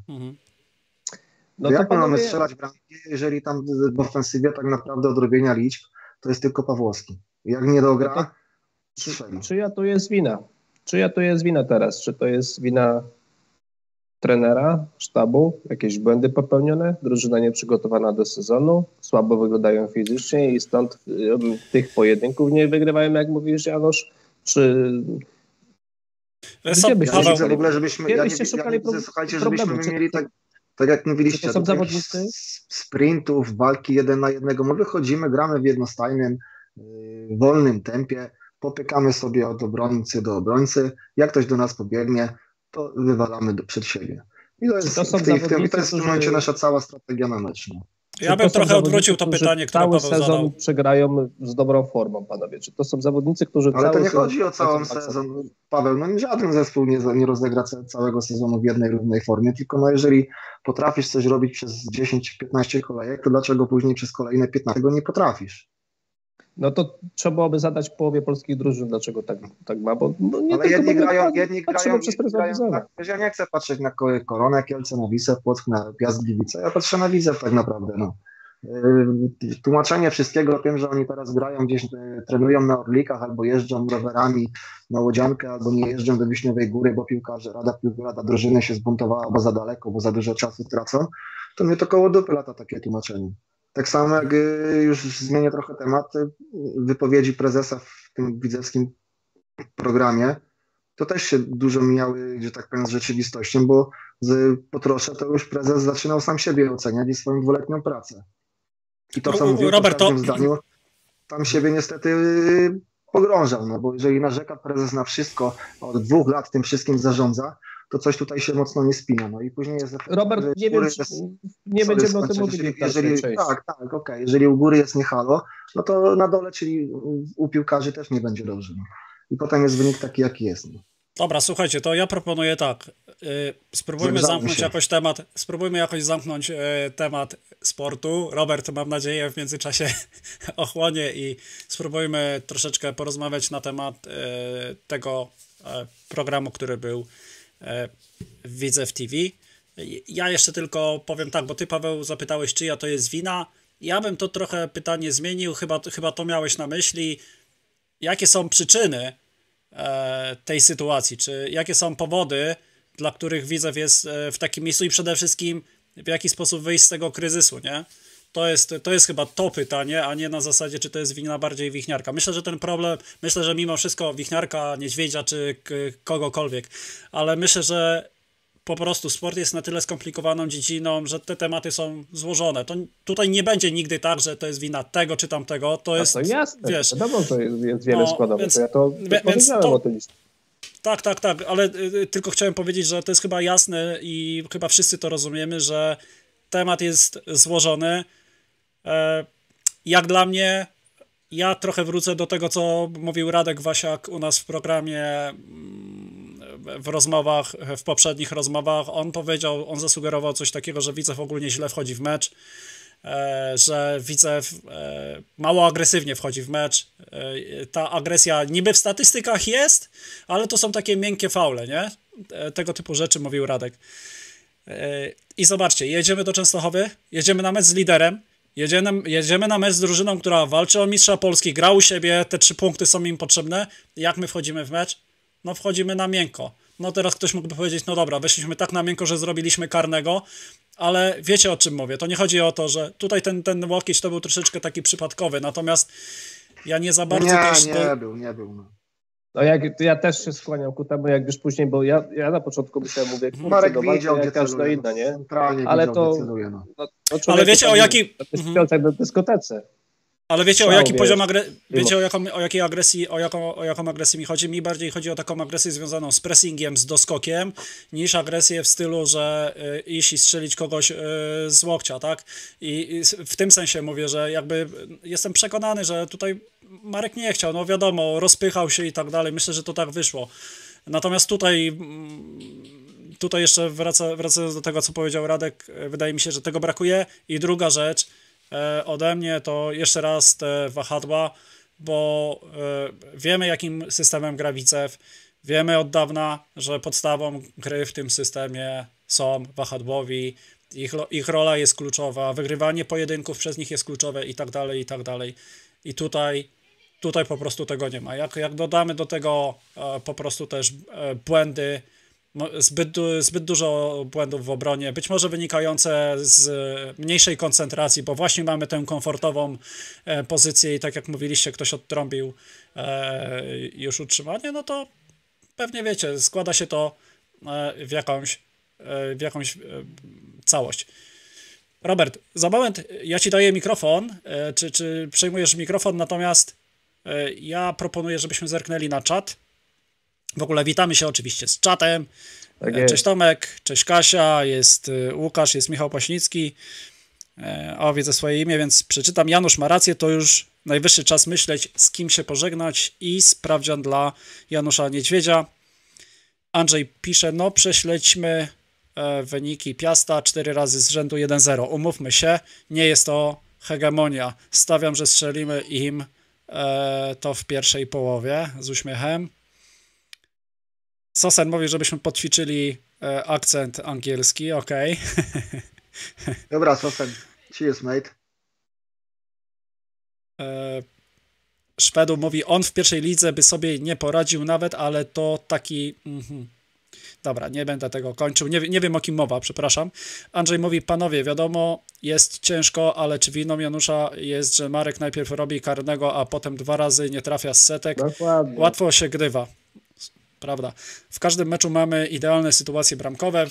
No jak mamy strzelać bramki, jeżeli tam w ofensywie tak naprawdę od robienia liczb to jest tylko Pawłowski. Jak nie dogra, strzeli. Czyja to jest wina? Czyja to jest wina teraz? Czy to jest wina trenera, sztabu, jakieś błędy popełnione, drużyna nieprzygotowana do sezonu, słabo wyglądają fizycznie i stąd tych pojedynków nie wygrywają, jak mówisz, Janusz, czy... Gdzie byście szukali? W ogóle, żebyśmy mieli tak jak mówiliście, są zawodnicy? Sprintów, walki 1 na 1, my wychodzimy, gramy w jednostajnym, wolnym tempie, popykamy sobie od obrońcy do obrońcy, jak ktoś do nas pobiegnie, to wywalamy przed siebie. I to jest w tym momencie nasza cała strategia na mecz. No. Ja bym trochę odwrócił to pytanie, które Paweł zadał. Cały sezon przegrają z dobrą formą, panowie. Czy to są zawodnicy, którzy... Ale to nie chodzi o cały sezon, Paweł. No żaden zespół nie rozegra całego sezonu w jednej równej formie, tylko no jeżeli potrafisz coś robić przez 10-15 kolejek, to dlaczego później przez kolejne 15 nie potrafisz? No to trzeba byłoby zadać połowie polskich drużyn, dlaczego tak ma, bo nie ale jedni grają przez pryzmat. Ja nie chcę patrzeć na Koronę Kielce, na Wisłę Płock, na Piast Gliwice, ja patrzę na Widzew tak naprawdę, no. Tłumaczenie wszystkiego o tym, że oni teraz grają gdzieś, trenują na Orlikach, albo jeżdżą rowerami na Łodziankę, albo nie jeżdżą do Wiśniowej Góry, bo rada drużyny się zbuntowała, bo za daleko, bo za dużo czasu tracą, to mnie to koło dupy lata takie tłumaczenie. Tak samo jak już zmienię trochę temat, wypowiedzi prezesa w tym widzewskim programie, to też się dużo mijały, że tak powiem, z rzeczywistością, bo po trosze to już prezes zaczynał sam siebie oceniać i swoją dwuletnią pracę. I to, co mówił w każdym zdaniu, tam siebie niestety pogrążał, no bo jeżeli narzeka prezes na wszystko, od 2 lat tym wszystkim zarządza, to coś tutaj się mocno nie spina. No i później jest... Robert, nie będziemy o tym mówili. Okej. Jeżeli u góry jest nie halo, no to na dole, czyli u piłkarzy też nie będzie dobrze. No. I potem jest wynik taki, jaki jest. No. Dobra, słuchajcie, to ja proponuję tak. Spróbujmy jakoś zamknąć temat sportu. Robert, mam nadzieję, w międzyczasie ochłonie i spróbujmy troszeczkę porozmawiać na temat tego programu, który był w Widzew TV. Ja jeszcze tylko powiem tak, bo ty, Paweł, zapytałeś, czyja to jest wina. Ja bym to trochę pytanie zmienił, chyba to miałeś na myśli. Jakie są przyczyny tej sytuacji, czy jakie są powody, dla których Widzew jest w takim miejscu i przede wszystkim w jaki sposób wyjść z tego kryzysu, nie? To jest chyba to pytanie, a nie na zasadzie, czy to jest wina bardziej Wichniarka. Myślę, że ten problem, że mimo wszystko Wichniarka, Niedźwiedzia, czy kogokolwiek, ale myślę, że po prostu sport jest na tyle skomplikowaną dziedziną, że te tematy są złożone. To tutaj nie będzie nigdy tak, że to jest wina tego czy tamtego. To jest, to jasne, wiesz, wiadomo, że jest wiele składowych. Ja to powiedziałem o tym. Tak, ale tylko chciałem powiedzieć, że to jest chyba jasne i chyba wszyscy to rozumiemy, że temat jest złożony. Jak dla mnie, ja trochę wrócę do tego, co mówił Radek Wasiak u nas w programie, w poprzednich rozmowach. On zasugerował coś takiego, że Widzew ogólnie źle wchodzi w mecz, że Widzew mało agresywnie wchodzi w mecz. Ta agresja niby w statystykach jest, ale to są takie miękkie faule, nie? Tego typu rzeczy mówił Radek. I zobaczcie, jedziemy do Częstochowy, jedziemy na mecz z liderem, jedziemy na mecz z drużyną, która walczy o mistrza Polski, gra u siebie, te 3 punkty są im potrzebne. Jak my wchodzimy w mecz? No wchodzimy na miękko. No teraz ktoś mógłby powiedzieć, no dobra, weszliśmy tak na miękko, że zrobiliśmy karnego, ale wiecie, o czym mówię. To nie chodzi o to, że tutaj ten łokieć to był troszeczkę taki przypadkowy, natomiast ja nie za bardzo Nie był. No ja też się skłaniam ku temu, jak już później, bo ja na początku myślałem, mówię, Marek widział, gdzie każda inna, nie? Ale to... Ale wiecie, o jaki... To jest jak na dyskotece. Ale wiecie, o jaki poziom wiecie, o jaką agresję mi chodzi? Mi bardziej chodzi o taką agresję związaną z pressingiem, z doskokiem, niż agresję w stylu, że iść i strzelić kogoś z łokcia, tak? I w tym sensie mówię, że jakby jestem przekonany, że tutaj Marek nie chciał, no wiadomo, rozpychał się i tak dalej. Myślę, że to tak wyszło. Natomiast tutaj jeszcze wracając do tego, co powiedział Radek, wydaje mi się, że tego brakuje. I druga rzecz ode mnie to jeszcze raz te wahadła, bo wiemy, jakim systemem gra Widzew. Wiemy od dawna, że podstawą gry w tym systemie są wahadłowi. Ich rola jest kluczowa, wygrywanie pojedynków przez nich jest kluczowe i tak dalej, i tak dalej. I tutaj po prostu tego nie ma. Jak dodamy do tego po prostu też błędy, zbyt dużo błędów w obronie, być może wynikające z mniejszej koncentracji, bo właśnie mamy tę komfortową pozycję i tak jak mówiliście, ktoś odtrąbił już utrzymanie, no to pewnie wiecie, składa się to w jakąś całość. Robert, za moment ja ci daję mikrofon, czy przejmujesz mikrofon, natomiast ja proponuję, żebyśmy zerknęli na czat. W ogóle witamy się oczywiście z czatem. Tak cześć Tomek, cześć Kasia, jest Łukasz, jest Michał Paśnicki. Widzę swoje imię, więc przeczytam. Janusz ma rację, to już najwyższy czas myśleć, z kim się pożegnać i sprawdzian dla Janusza Niedźwiedzia. Andrzej pisze, no prześledźmy wyniki Piasta 4 razy z rzędu 1-0. Umówmy się, nie jest to hegemonia. Stawiam, że strzelimy im to w pierwszej połowie z uśmiechem. Sosen mówi, żebyśmy podćwiczyli akcent angielski, okej. Dobra, Sosen, cheers, mate. Szwedu mówi, on w pierwszej lidze by sobie nie poradził nawet, ale to taki... Dobra, nie będę tego kończył, nie wiem o kim mowa, przepraszam. Andrzej mówi, panowie, wiadomo, jest ciężko, ale czy winą Janusza jest, że Marek najpierw robi karnego, a potem 2 razy nie trafia z setek? Dokładnie. Łatwo się grywa. Prawda. W każdym meczu mamy idealne sytuacje bramkowe.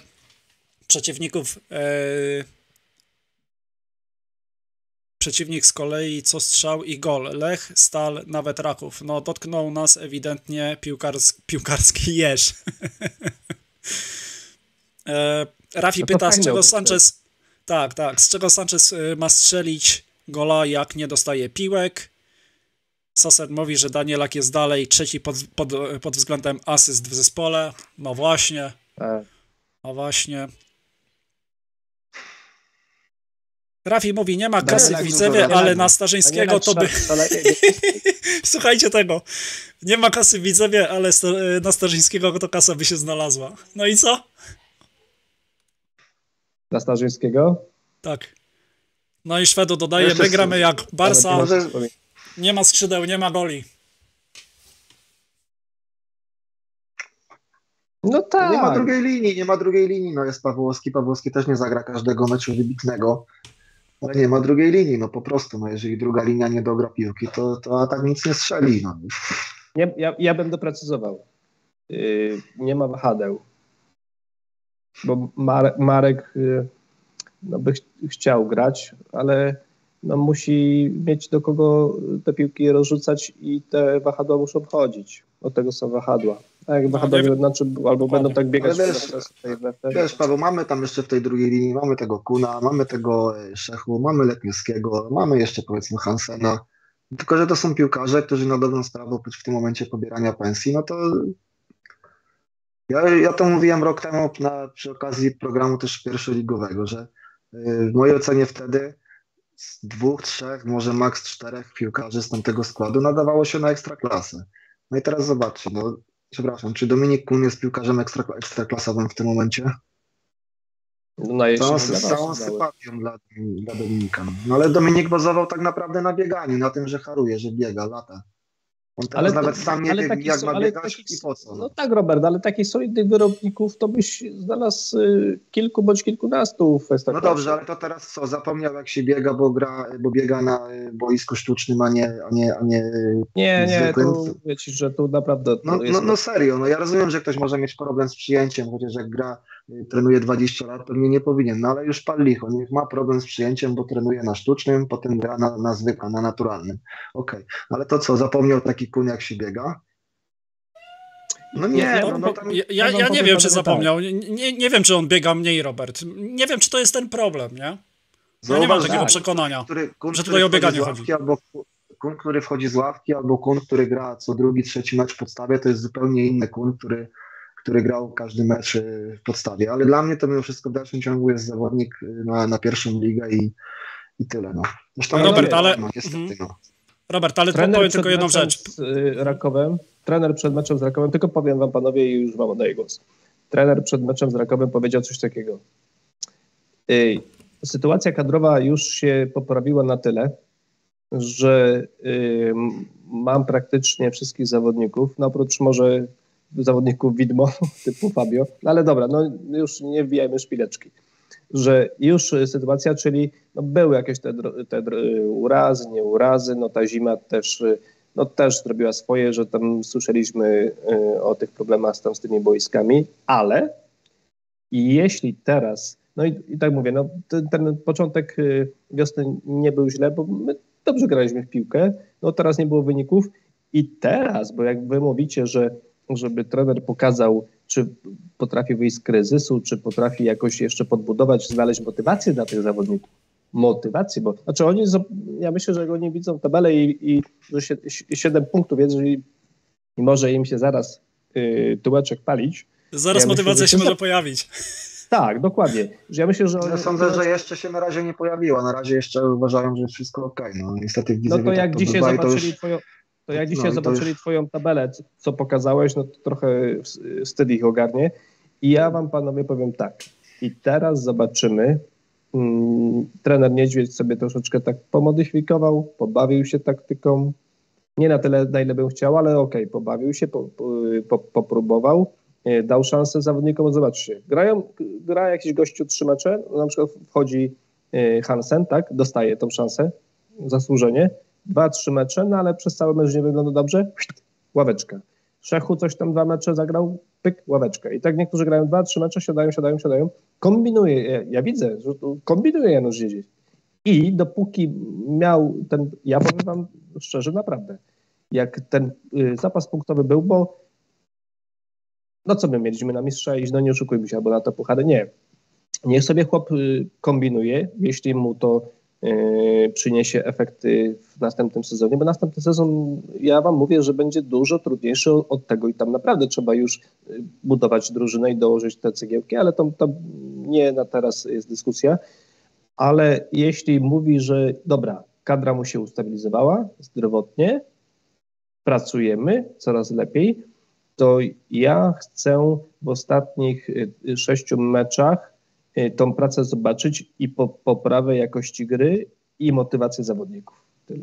Przeciwnik z kolei co strzał i gol. Lech, Stal, nawet Raków. No dotknął nas ewidentnie piłkarski jeż. Rafi pyta, z czego Sanchez... Tak, z czego Sanchez ma strzelić gola, jak nie dostaje piłek. Sosen mówi, że Danielak jest dalej trzeci pod względem asyst w zespole. No właśnie. No właśnie. Rafi mówi, nie ma kasy w Widzewie, ale na Starzyńskiego to by... Słuchajcie tego. Nie ma kasy w Widzewie, ale na Starzyńskiego to kasa by się znalazła. No i co? Na Starzyńskiego? Tak. No i Szwedu dodaje, my gramy jak Barsa. Nie ma skrzydeł, nie ma goli. No tak. Nie ma drugiej linii. No jest Pawłowski. Pawłowski też nie zagra każdego meczu wybitnego. Ale nie ma drugiej linii, no po prostu. No jeżeli druga linia nie dogra piłki, to atak nic nie strzeli. No. Ja bym doprecyzował. Nie ma wahadeł. Bo Marek by chciał grać, ale musi mieć do kogo te piłki rozrzucać i te wahadła muszą chodzić. Od tego są wahadła. A jak wahadła albo będą tak biegać... Wiesz, Paweł, mamy tam jeszcze w tej drugiej linii, mamy tego Kuna, mamy tego Szechu, mamy Letniewskiego, mamy jeszcze powiedzmy Hansena. Tylko że to są piłkarze, którzy na dobrą sprawę oprócz w tym momencie pobierania pensji, no to... Ja to mówiłem rok temu przy okazji programu też pierwszoligowego, że w mojej ocenie wtedy z 2, 3, może maks 4 piłkarzy z tamtego składu nadawało się na ekstraklasę. No i teraz zobaczcie, przepraszam, czy Dominik Kun jest piłkarzem ekstraklasowym w tym momencie? Z całą sympatią dla Dominika. No ale Dominik bazował tak naprawdę na bieganiu, na tym, że haruje, że biega, lata. On teraz nawet sam nie wie, jak ma biegać i po co. No tak, Robert, ale takich solidnych wyrobników to byś znalazł kilku bądź kilkunastu w Ekstraklasie. No dobrze, ale to teraz co? Zapomniał, jak się biega, bo biega na boisku sztucznym, a nie Nie, to wiecie, że tu naprawdę... No serio, ja rozumiem, że ktoś może mieć problem z przyjęciem, chociaż jak gra trenuje 20 lat, pewnie nie powinien, no ale już pal licho, niech ma problem z przyjęciem, bo trenuje na sztucznym, potem gra na zwykłym, na naturalnym. Okej, ale to co, zapomniał taki kun jak się biega? No nie, ja nie wiem, czy zapomniał. Nie wiem, czy on biega mniej, Robert. Nie wiem, czy to jest ten problem, nie? Ja nie mam takiego przekonania, że tutaj o bieganie chodzi. Albo kun, który wchodzi z ławki, albo kun, który gra co drugi, trzeci mecz w podstawie, to jest zupełnie inny kun, który grał każdy mecz w podstawie. Ale dla mnie to mimo wszystko w dalszym ciągu jest zawodnik na pierwszą ligę i tyle. No. Zresztą Robert, ale... niestety, no. Robert, ale powiem tylko jedną rzecz. Trener przed meczem z Rakowem, tylko powiem wam panowie i już wam oddaję głos. Trener przed meczem z Rakowem powiedział coś takiego. Sytuacja kadrowa już się poprawiła na tyle, że mam praktycznie wszystkich zawodników, no oprócz może zawodników widmo typu Fabio, no ale dobra, no już nie wbijajmy szpileczki, że już sytuacja, czyli no były jakieś te urazy, nie urazy, no ta zima też zrobiła swoje, że tam słyszeliśmy o tych problemach z tymi boiskami, ale jeśli teraz, no i tak mówię, no ten początek wiosny nie był źle, bo my dobrze graliśmy w piłkę, no teraz nie było wyników i teraz, bo jak wy mówicie, żeby trener pokazał, czy potrafi wyjść z kryzysu, czy potrafi jakoś jeszcze podbudować, znaleźć motywację dla tych zawodników. Motywację, bo znaczy ja myślę, że jak oni widzą tabelę i że 7 punktów jest, i może im się zaraz tyłeczek palić. Zaraz motywacja się może pojawić. Tak, dokładnie. Ja myślę, że ja sądzę, że jeszcze się na razie nie pojawiła. Na razie jeszcze uważają, że wszystko okej. No niestety widzę, no to jak dzisiaj zobaczyli twoją tabelę, co pokazałeś, no to trochę wstyd ich ogarnie. I ja wam panowie powiem tak. I teraz zobaczymy. Trener Niedźwiedź sobie troszeczkę tak pomodyfikował, pobawił się taktyką. Nie na tyle, na ile bym chciał, ale pobawił się, popróbował. Dał szansę zawodnikom, zobaczcie, gra jakiś gościu 3 mecze, na przykład wchodzi Hansen, tak, dostaje tą szansę, zasłużenie, 2-3 mecze, no ale przez cały mecz nie wygląda dobrze, ławeczka. Szechu coś tam 2 mecze zagrał, pyk, ławeczka. I tak niektórzy grają 2-3 mecze, siadają, kombinuje, ja widzę, że kombinuje Janusz Dziedzic. I dopóki miał ja powiem wam szczerze, naprawdę, jak ten zapas punktowy był, bo no co my mieliśmy na mistrza iść, no nie oszukujmy się, albo na to puchary, nie. Niech sobie chłop kombinuje, jeśli mu to przyniesie efekty w następnym sezonie, bo następny sezon, ja wam mówię, że będzie dużo trudniejszy od tego i tam naprawdę trzeba już budować drużynę i dołożyć te cegiełki, ale to nie na teraz jest dyskusja, ale jeśli mówi, że dobra, kadra mu się ustabilizowała zdrowotnie, pracujemy coraz lepiej, to ja chcę w ostatnich 6 meczach tą pracę zobaczyć i poprawę jakości gry i motywację zawodników. Tyle.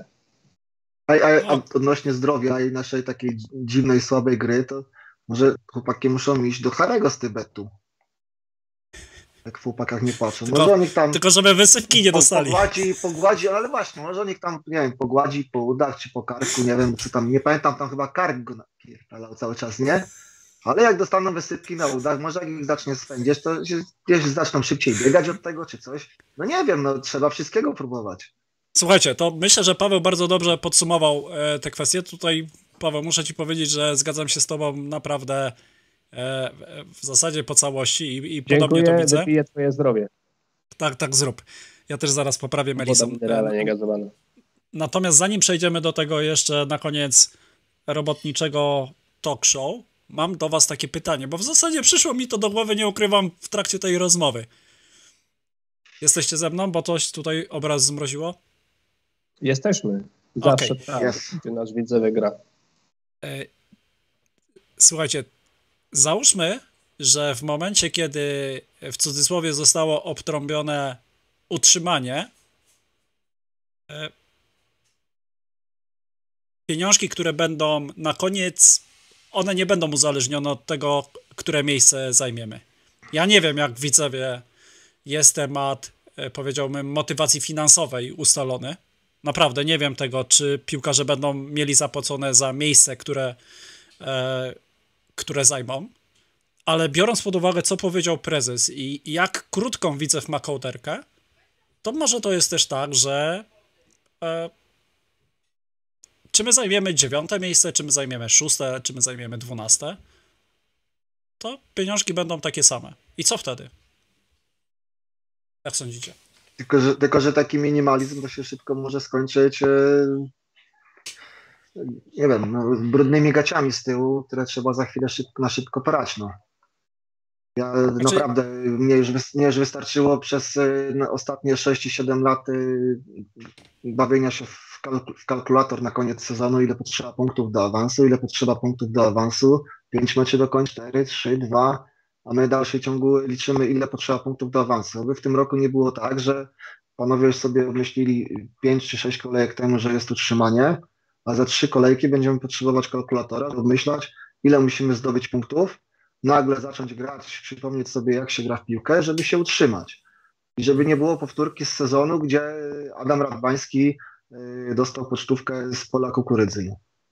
A odnośnie zdrowia i naszej takiej dziwnej, słabej gry, to może chłopaki muszą iść do Harego z Tybetu. Jak w chłopakach nie patrzą. Może on ich tam tylko żeby wysypki nie dostali. Pogładzi, ale właśnie, może on ich tam, nie wiem, pogładzi po udach czy po karku, nie wiem, co tam, nie pamiętam, tam chyba kark go napierdalał cały czas, nie? Ale jak dostaną wysypki na udach, może jak ich zacznie swędzieć, to gdzieś zaczną szybciej biegać od tego czy coś. No nie wiem, no trzeba wszystkiego próbować. Słuchajcie, to myślę, że Paweł bardzo dobrze podsumował te kwestie. Tutaj, Paweł, muszę ci powiedzieć, że zgadzam się z tobą naprawdę w zasadzie po całości i podobnie to widzę. Wypiję twoje zdrowie. Tak zrób. Ja też zaraz poprawię Melisę. Natomiast zanim przejdziemy do tego jeszcze na koniec robotniczego talk show, mam do was takie pytanie, bo w zasadzie przyszło mi to do głowy, nie ukrywam, w trakcie tej rozmowy. Jesteście ze mną, bo coś tutaj obraz zmroziło? Jesteśmy. Zawsze tam, gdzie nasz widzowie gra. Słuchajcie, załóżmy, że w momencie, kiedy w cudzysłowie zostało obtrąbione utrzymanie, pieniążki, które będą na koniec, one nie będą uzależnione od tego, które miejsce zajmiemy. Ja nie wiem, jak widzowie jest temat, powiedziałbym, motywacji finansowej ustalony. Naprawdę nie wiem tego, czy piłkarze będą mieli zapłacone za miejsce, które zajmą, ale biorąc pod uwagę, co powiedział prezes i jak krótką Widzew ma kołderkę, to może to jest też tak, że czy my zajmiemy 9. miejsce, czy my zajmiemy 6., czy my zajmiemy 12., to pieniążki będą takie same. I co wtedy? Jak sądzicie? Tylko, że taki minimalizm to się szybko może skończyć, nie wiem, no, brudnymi gaciami z tyłu, które trzeba za chwilę na szybko prać. No. Naprawdę, mnie już wystarczyło przez ostatnie 6-7 lat bawienia się w kalkulator na koniec sezonu, ile potrzeba punktów do awansu, 5 meczy do końca, 4, 3, 2, a my w dalszym ciągu liczymy, ile potrzeba punktów do awansu. Aby w tym roku nie było tak, że panowie już sobie obmyślili 5 czy 6 kolejek temu, że jest utrzymanie, a za 3 kolejki będziemy potrzebować kalkulatora, obmyślać, ile musimy zdobyć punktów, nagle zacząć grać, przypomnieć sobie, jak się gra w piłkę, żeby się utrzymać. I żeby nie było powtórki z sezonu, gdzie Adam Radwański dostał pocztówkę z pola kukurydzy.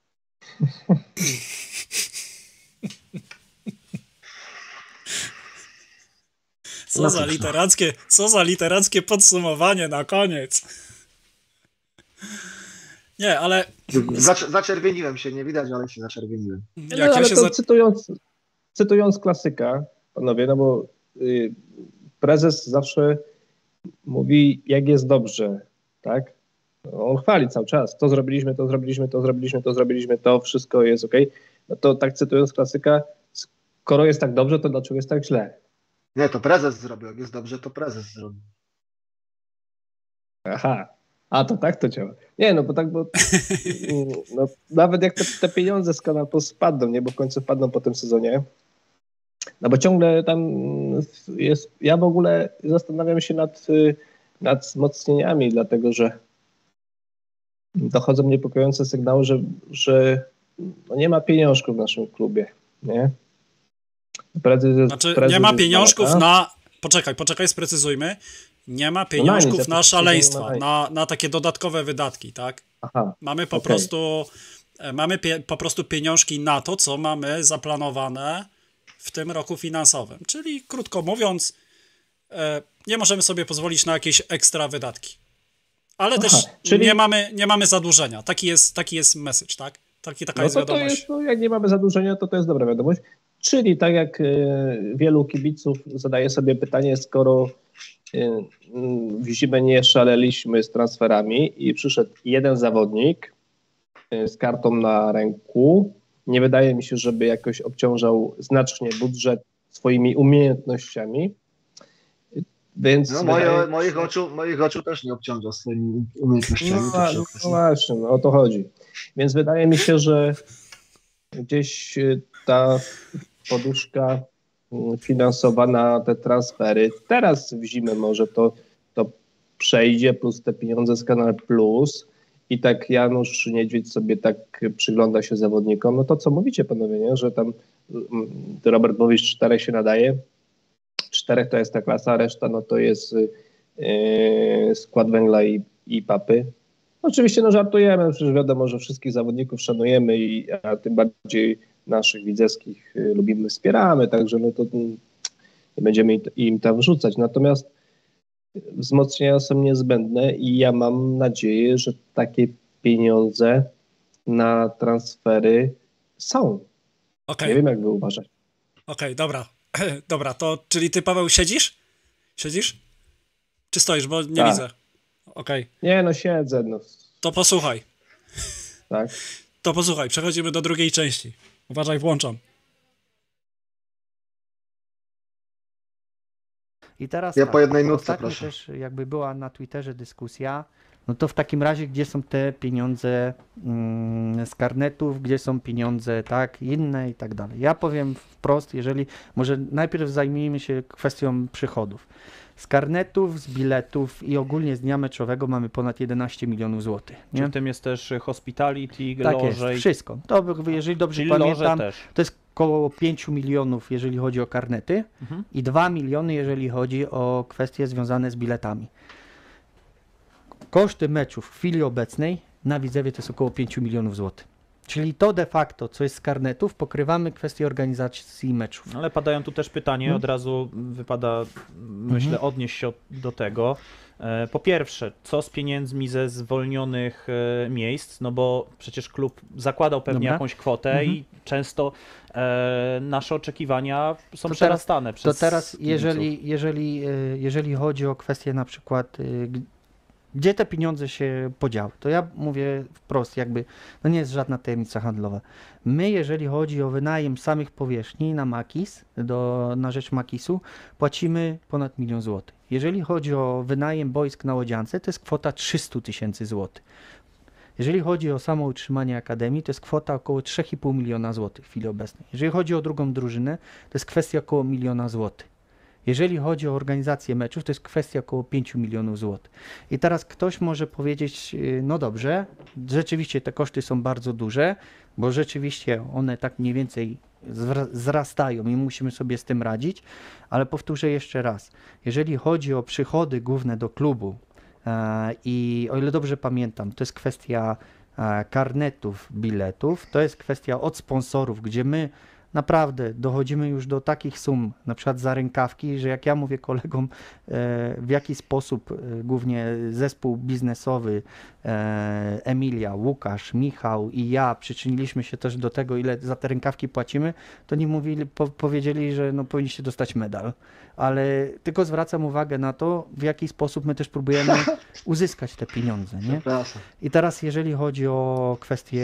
Co za literackie podsumowanie na koniec. Nie, ale... Zaczerwieniłem się, nie widać, ale się zaczerwieniłem. Cytując klasyka, panowie, no bo prezes zawsze mówi, jak jest dobrze, tak? On chwali cały czas. To zrobiliśmy, to wszystko jest okej. No to tak cytując klasyka, skoro jest tak dobrze, to dlaczego jest tak źle? Nie, to prezes zrobił. Jak jest dobrze, to prezes zrobił. Aha. A to tak to działa. Nie, no bo tak, bo no, nawet jak te pieniądze z kanału spadną, nie, bo w końcu wpadną po tym sezonie, no bo ciągle tam jest, ja w ogóle zastanawiam się nad wzmocnieniami, dlatego że dochodzą niepokojące sygnały, że no nie ma pieniążków w naszym klubie, nie? Prezes nie ma pieniążków na... Poczekaj, sprecyzujmy. Nie ma pieniążków na szaleństwa, na takie dodatkowe wydatki, tak? Aha, mamy po prostu pieniążki na to, co mamy zaplanowane w tym roku finansowym. Czyli krótko mówiąc, nie możemy sobie pozwolić na jakieś ekstra wydatki. Ale też nie mamy zadłużenia. Taki jest message, tak? Taka jest wiadomość. Jak nie mamy zadłużenia, to jest dobra wiadomość. Czyli tak jak wielu kibiców zadaje sobie pytanie, skoro w zimę nie szaleliśmy z transferami i przyszedł jeden zawodnik z kartą na ręku, nie wydaje mi się, żeby jakoś obciążał znacznie budżet swoimi umiejętnościami. Więc no, moich oczu też nie obciąża swoimi umiejętnościami. No właśnie, o to chodzi. Więc wydaje mi się, że gdzieś ta poduszka finansowa na te transfery, teraz w zimę może to przejdzie, plus te pieniądze z Kanal Plus i tak Janusz Niedźwiedź sobie tak przygląda się zawodnikom, no to co mówicie panowie, nie? Że tam Robert mówisz 4 się nadaje, 4 to jest ta klasa, reszta no to jest skład węgla i papy. Oczywiście no żartujemy, przecież wiadomo, że wszystkich zawodników szanujemy a tym bardziej naszych widzewskich lubimy, wspieramy, także no to nie będziemy im tam wrzucać. Natomiast wzmocnienia są niezbędne i ja mam nadzieję, że takie pieniądze na transfery są. Okay. Nie wiem, jak wy uważacie. Okej, dobra, to czyli ty, Paweł, siedzisz? Siedzisz? Czy stoisz, bo nie widzę. Okej. Nie, no siedzę. No. To posłuchaj. Tak? To posłuchaj, przechodzimy do drugiej części. Uważaj, włączam. I teraz ja po jednej nutce, proszę. Też jakby była na Twitterze dyskusja, no to w takim razie, gdzie są te pieniądze z karnetów, gdzie są pieniądze tak inne i tak dalej. Ja powiem wprost, może najpierw zajmijmy się kwestią przychodów. Z karnetów, z biletów i ogólnie z dnia meczowego mamy ponad 11 milionów złotych. Czy w tym jest też hospitality, tak loże? Jest, wszystko. To, jeżeli dobrze pamiętam, to jest około 5 milionów, jeżeli chodzi o karnety i 2 miliony, jeżeli chodzi o kwestie związane z biletami. Koszty meczów w chwili obecnej na Widzewie to jest około 5 milionów złotych. Czyli to de facto, co jest z karnetów, pokrywamy kwestię organizacji meczów. Ale padają tu też pytanie, od razu wypada, myślę, odnieść się do tego. Po pierwsze, co z pieniędzmi ze zwolnionych miejsc, no bo przecież klub zakładał pewnie jakąś kwotę i często nasze oczekiwania są przerastane przez To teraz, jeżeli chodzi o kwestię na przykład, gdzie te pieniądze się podziały, to ja mówię wprost, jakby, no nie jest żadna tajemnica handlowa. My, jeżeli chodzi o wynajem samych powierzchni na Makis, na rzecz Makisu, płacimy ponad 1 000 000 złotych. Jeżeli chodzi o wynajem boisk na Łodziance, to jest kwota 300 000 złotych. Jeżeli chodzi o samo utrzymanie Akademii, to jest kwota około 3,5 miliona złotych w chwili obecnej. Jeżeli chodzi o drugą drużynę, to jest kwestia około 1 000 000 złotych. Jeżeli chodzi o organizację meczów, to jest kwestia około 5 milionów złotych. I teraz ktoś może powiedzieć, no dobrze, rzeczywiście te koszty są bardzo duże, bo rzeczywiście one tak mniej więcej wzrastają i musimy sobie z tym radzić, ale powtórzę jeszcze raz, jeżeli chodzi o przychody główne do klubu i o ile dobrze pamiętam, to jest kwestia karnetów, biletów, to jest kwestia od sponsorów, gdzie my naprawdę dochodzimy już do takich sum, na przykład za rękawki, że jak ja mówię kolegom, w jaki sposób głównie zespół biznesowy Emilia, Łukasz, Michał i ja przyczyniliśmy się też do tego, ile za te rękawki płacimy, to nie powiedzieli, że no powinniście dostać medal. Ale tylko zwracam uwagę na to, w jaki sposób my też próbujemy uzyskać te pieniądze. Nie? I teraz jeżeli chodzi o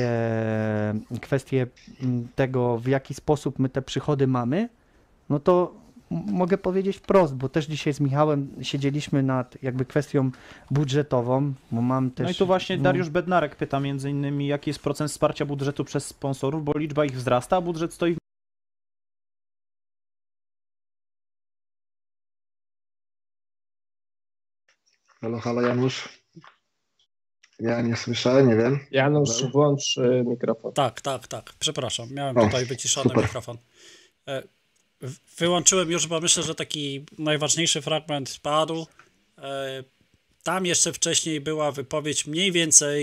kwestię tego, w jaki sposób my te przychody mamy, no to mogę powiedzieć wprost, bo też dzisiaj z Michałem siedzieliśmy nad jakby kwestią budżetową, bo mam też... No i tu właśnie Dariusz Bednarek pyta między innymi, jaki jest procent wsparcia budżetu przez sponsorów, bo liczba ich wzrasta, a budżet stoi w... Halo Janusz. Ja nie słyszę, nie wiem. Janusz, włącz mikrofon. Tak. Przepraszam, miałem tutaj wyciszony mikrofon. Wyłączyłem już, bo myślę, że taki najważniejszy fragment padł. Tam jeszcze wcześniej była wypowiedź mniej więcej,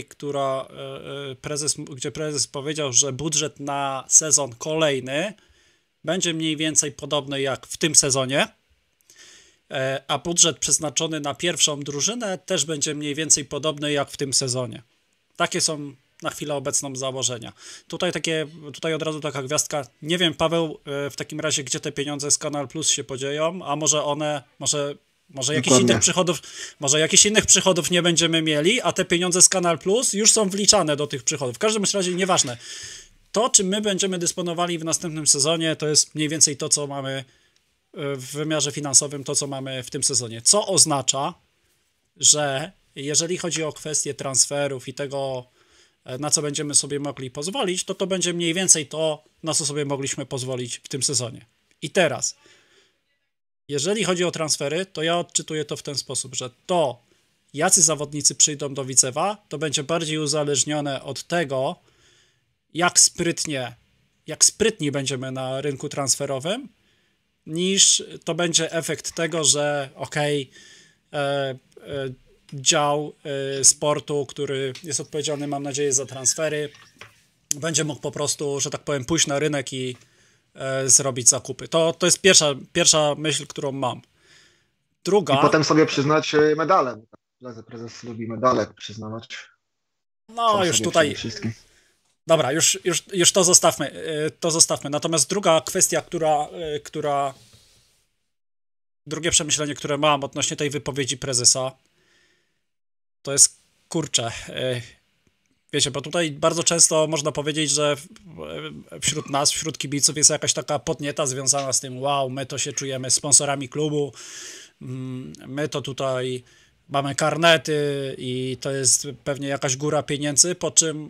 gdzie prezes powiedział, że budżet na sezon kolejny będzie mniej więcej podobny jak w tym sezonie, a budżet przeznaczony na pierwszą drużynę też będzie mniej więcej podobny jak w tym sezonie. Takie są na chwilę obecną założenia. Tutaj od razu taka gwiazdka. Nie wiem, Paweł, w takim razie, gdzie te pieniądze z Kanal Plus się podzieją, a może jakichś innych przychodów nie będziemy mieli, a te pieniądze z Kanal Plus już są wliczane do tych przychodów. W każdym razie nieważne. To, czym my będziemy dysponowali w następnym sezonie, to jest mniej więcej to, co mamy w wymiarze finansowym, to, co mamy w tym sezonie. Co oznacza, że jeżeli chodzi o kwestię transferów i tego, na co będziemy sobie mogli pozwolić, to będzie mniej więcej to, na co sobie mogliśmy pozwolić w tym sezonie. I teraz, jeżeli chodzi o transfery, to ja odczytuję to w ten sposób, że to, jacy zawodnicy przyjdą do Widzewa, to będzie bardziej uzależnione od tego, jak sprytni będziemy na rynku transferowym, niż to będzie efekt tego, że dział sportu, który jest odpowiedzialny, mam nadzieję, za transfery, będzie mógł po prostu, że tak powiem, pójść na rynek i zrobić zakupy. To jest pierwsza myśl, którą mam. Druga... I potem sobie przyznać medale. Prezes lubi medale przyznawać. No już tutaj... Dobra, już to zostawmy. Natomiast druga kwestia, drugie przemyślenie, które mam odnośnie tej wypowiedzi prezesa, to jest, wiecie, bo tutaj bardzo często można powiedzieć, że wśród kibiców jest jakaś taka podnieta związana z tym, wow, my to się czujemy sponsorami klubu, my to tutaj mamy karnety i to jest pewnie jakaś góra pieniędzy, po czym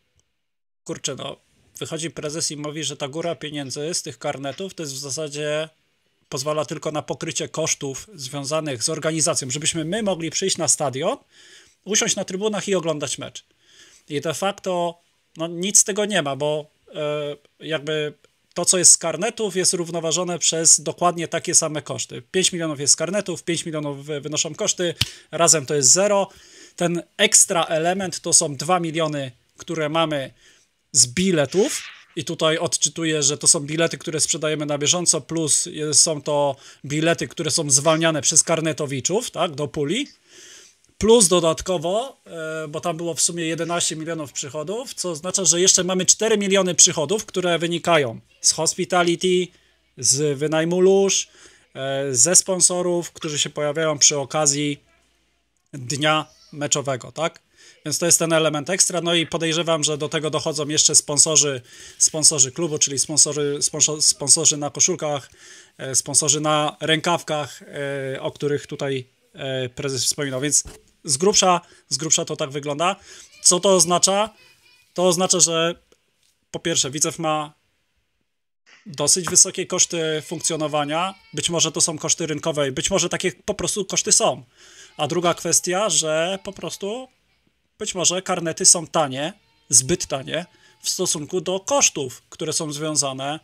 wychodzi prezes i mówi, że ta góra pieniędzy z tych karnetów to jest w zasadzie pozwala tylko na pokrycie kosztów związanych z organizacją, żebyśmy my mogli przyjść na stadion, usiąść na trybunach i oglądać mecz. I de facto nic z tego nie ma, bo jakby to, co jest z karnetów, jest równoważone przez dokładnie takie same koszty. 5 milionów jest z karnetów, 5 milionów wynoszą koszty, razem to jest 0. Ten ekstra element to są 2 miliony, które mamy z biletów i tutaj odczytuję, że to są bilety, które sprzedajemy na bieżąco, plus są to bilety, które są zwalniane przez karnetowiczów, tak, do puli, plus dodatkowo, bo tam było w sumie 11 milionów przychodów, co oznacza, że jeszcze mamy 4 miliony przychodów, które wynikają z hospitality, z wynajmu lóż, ze sponsorów, którzy się pojawiają przy okazji dnia meczowego, tak? Więc to jest ten element ekstra, no i podejrzewam, że do tego dochodzą jeszcze sponsorzy klubu, czyli sponsorzy na koszulkach, sponsorzy na rękawkach, o których tutaj prezes wspominał, więc z grubsza to tak wygląda. Co to oznacza? To oznacza, że po pierwsze Widzew ma dosyć wysokie koszty funkcjonowania, być może to są koszty rynkowe, być może takie po prostu koszty są. A druga kwestia, że po prostu być może karnety są tanie, zbyt tanie w stosunku do kosztów, które są związane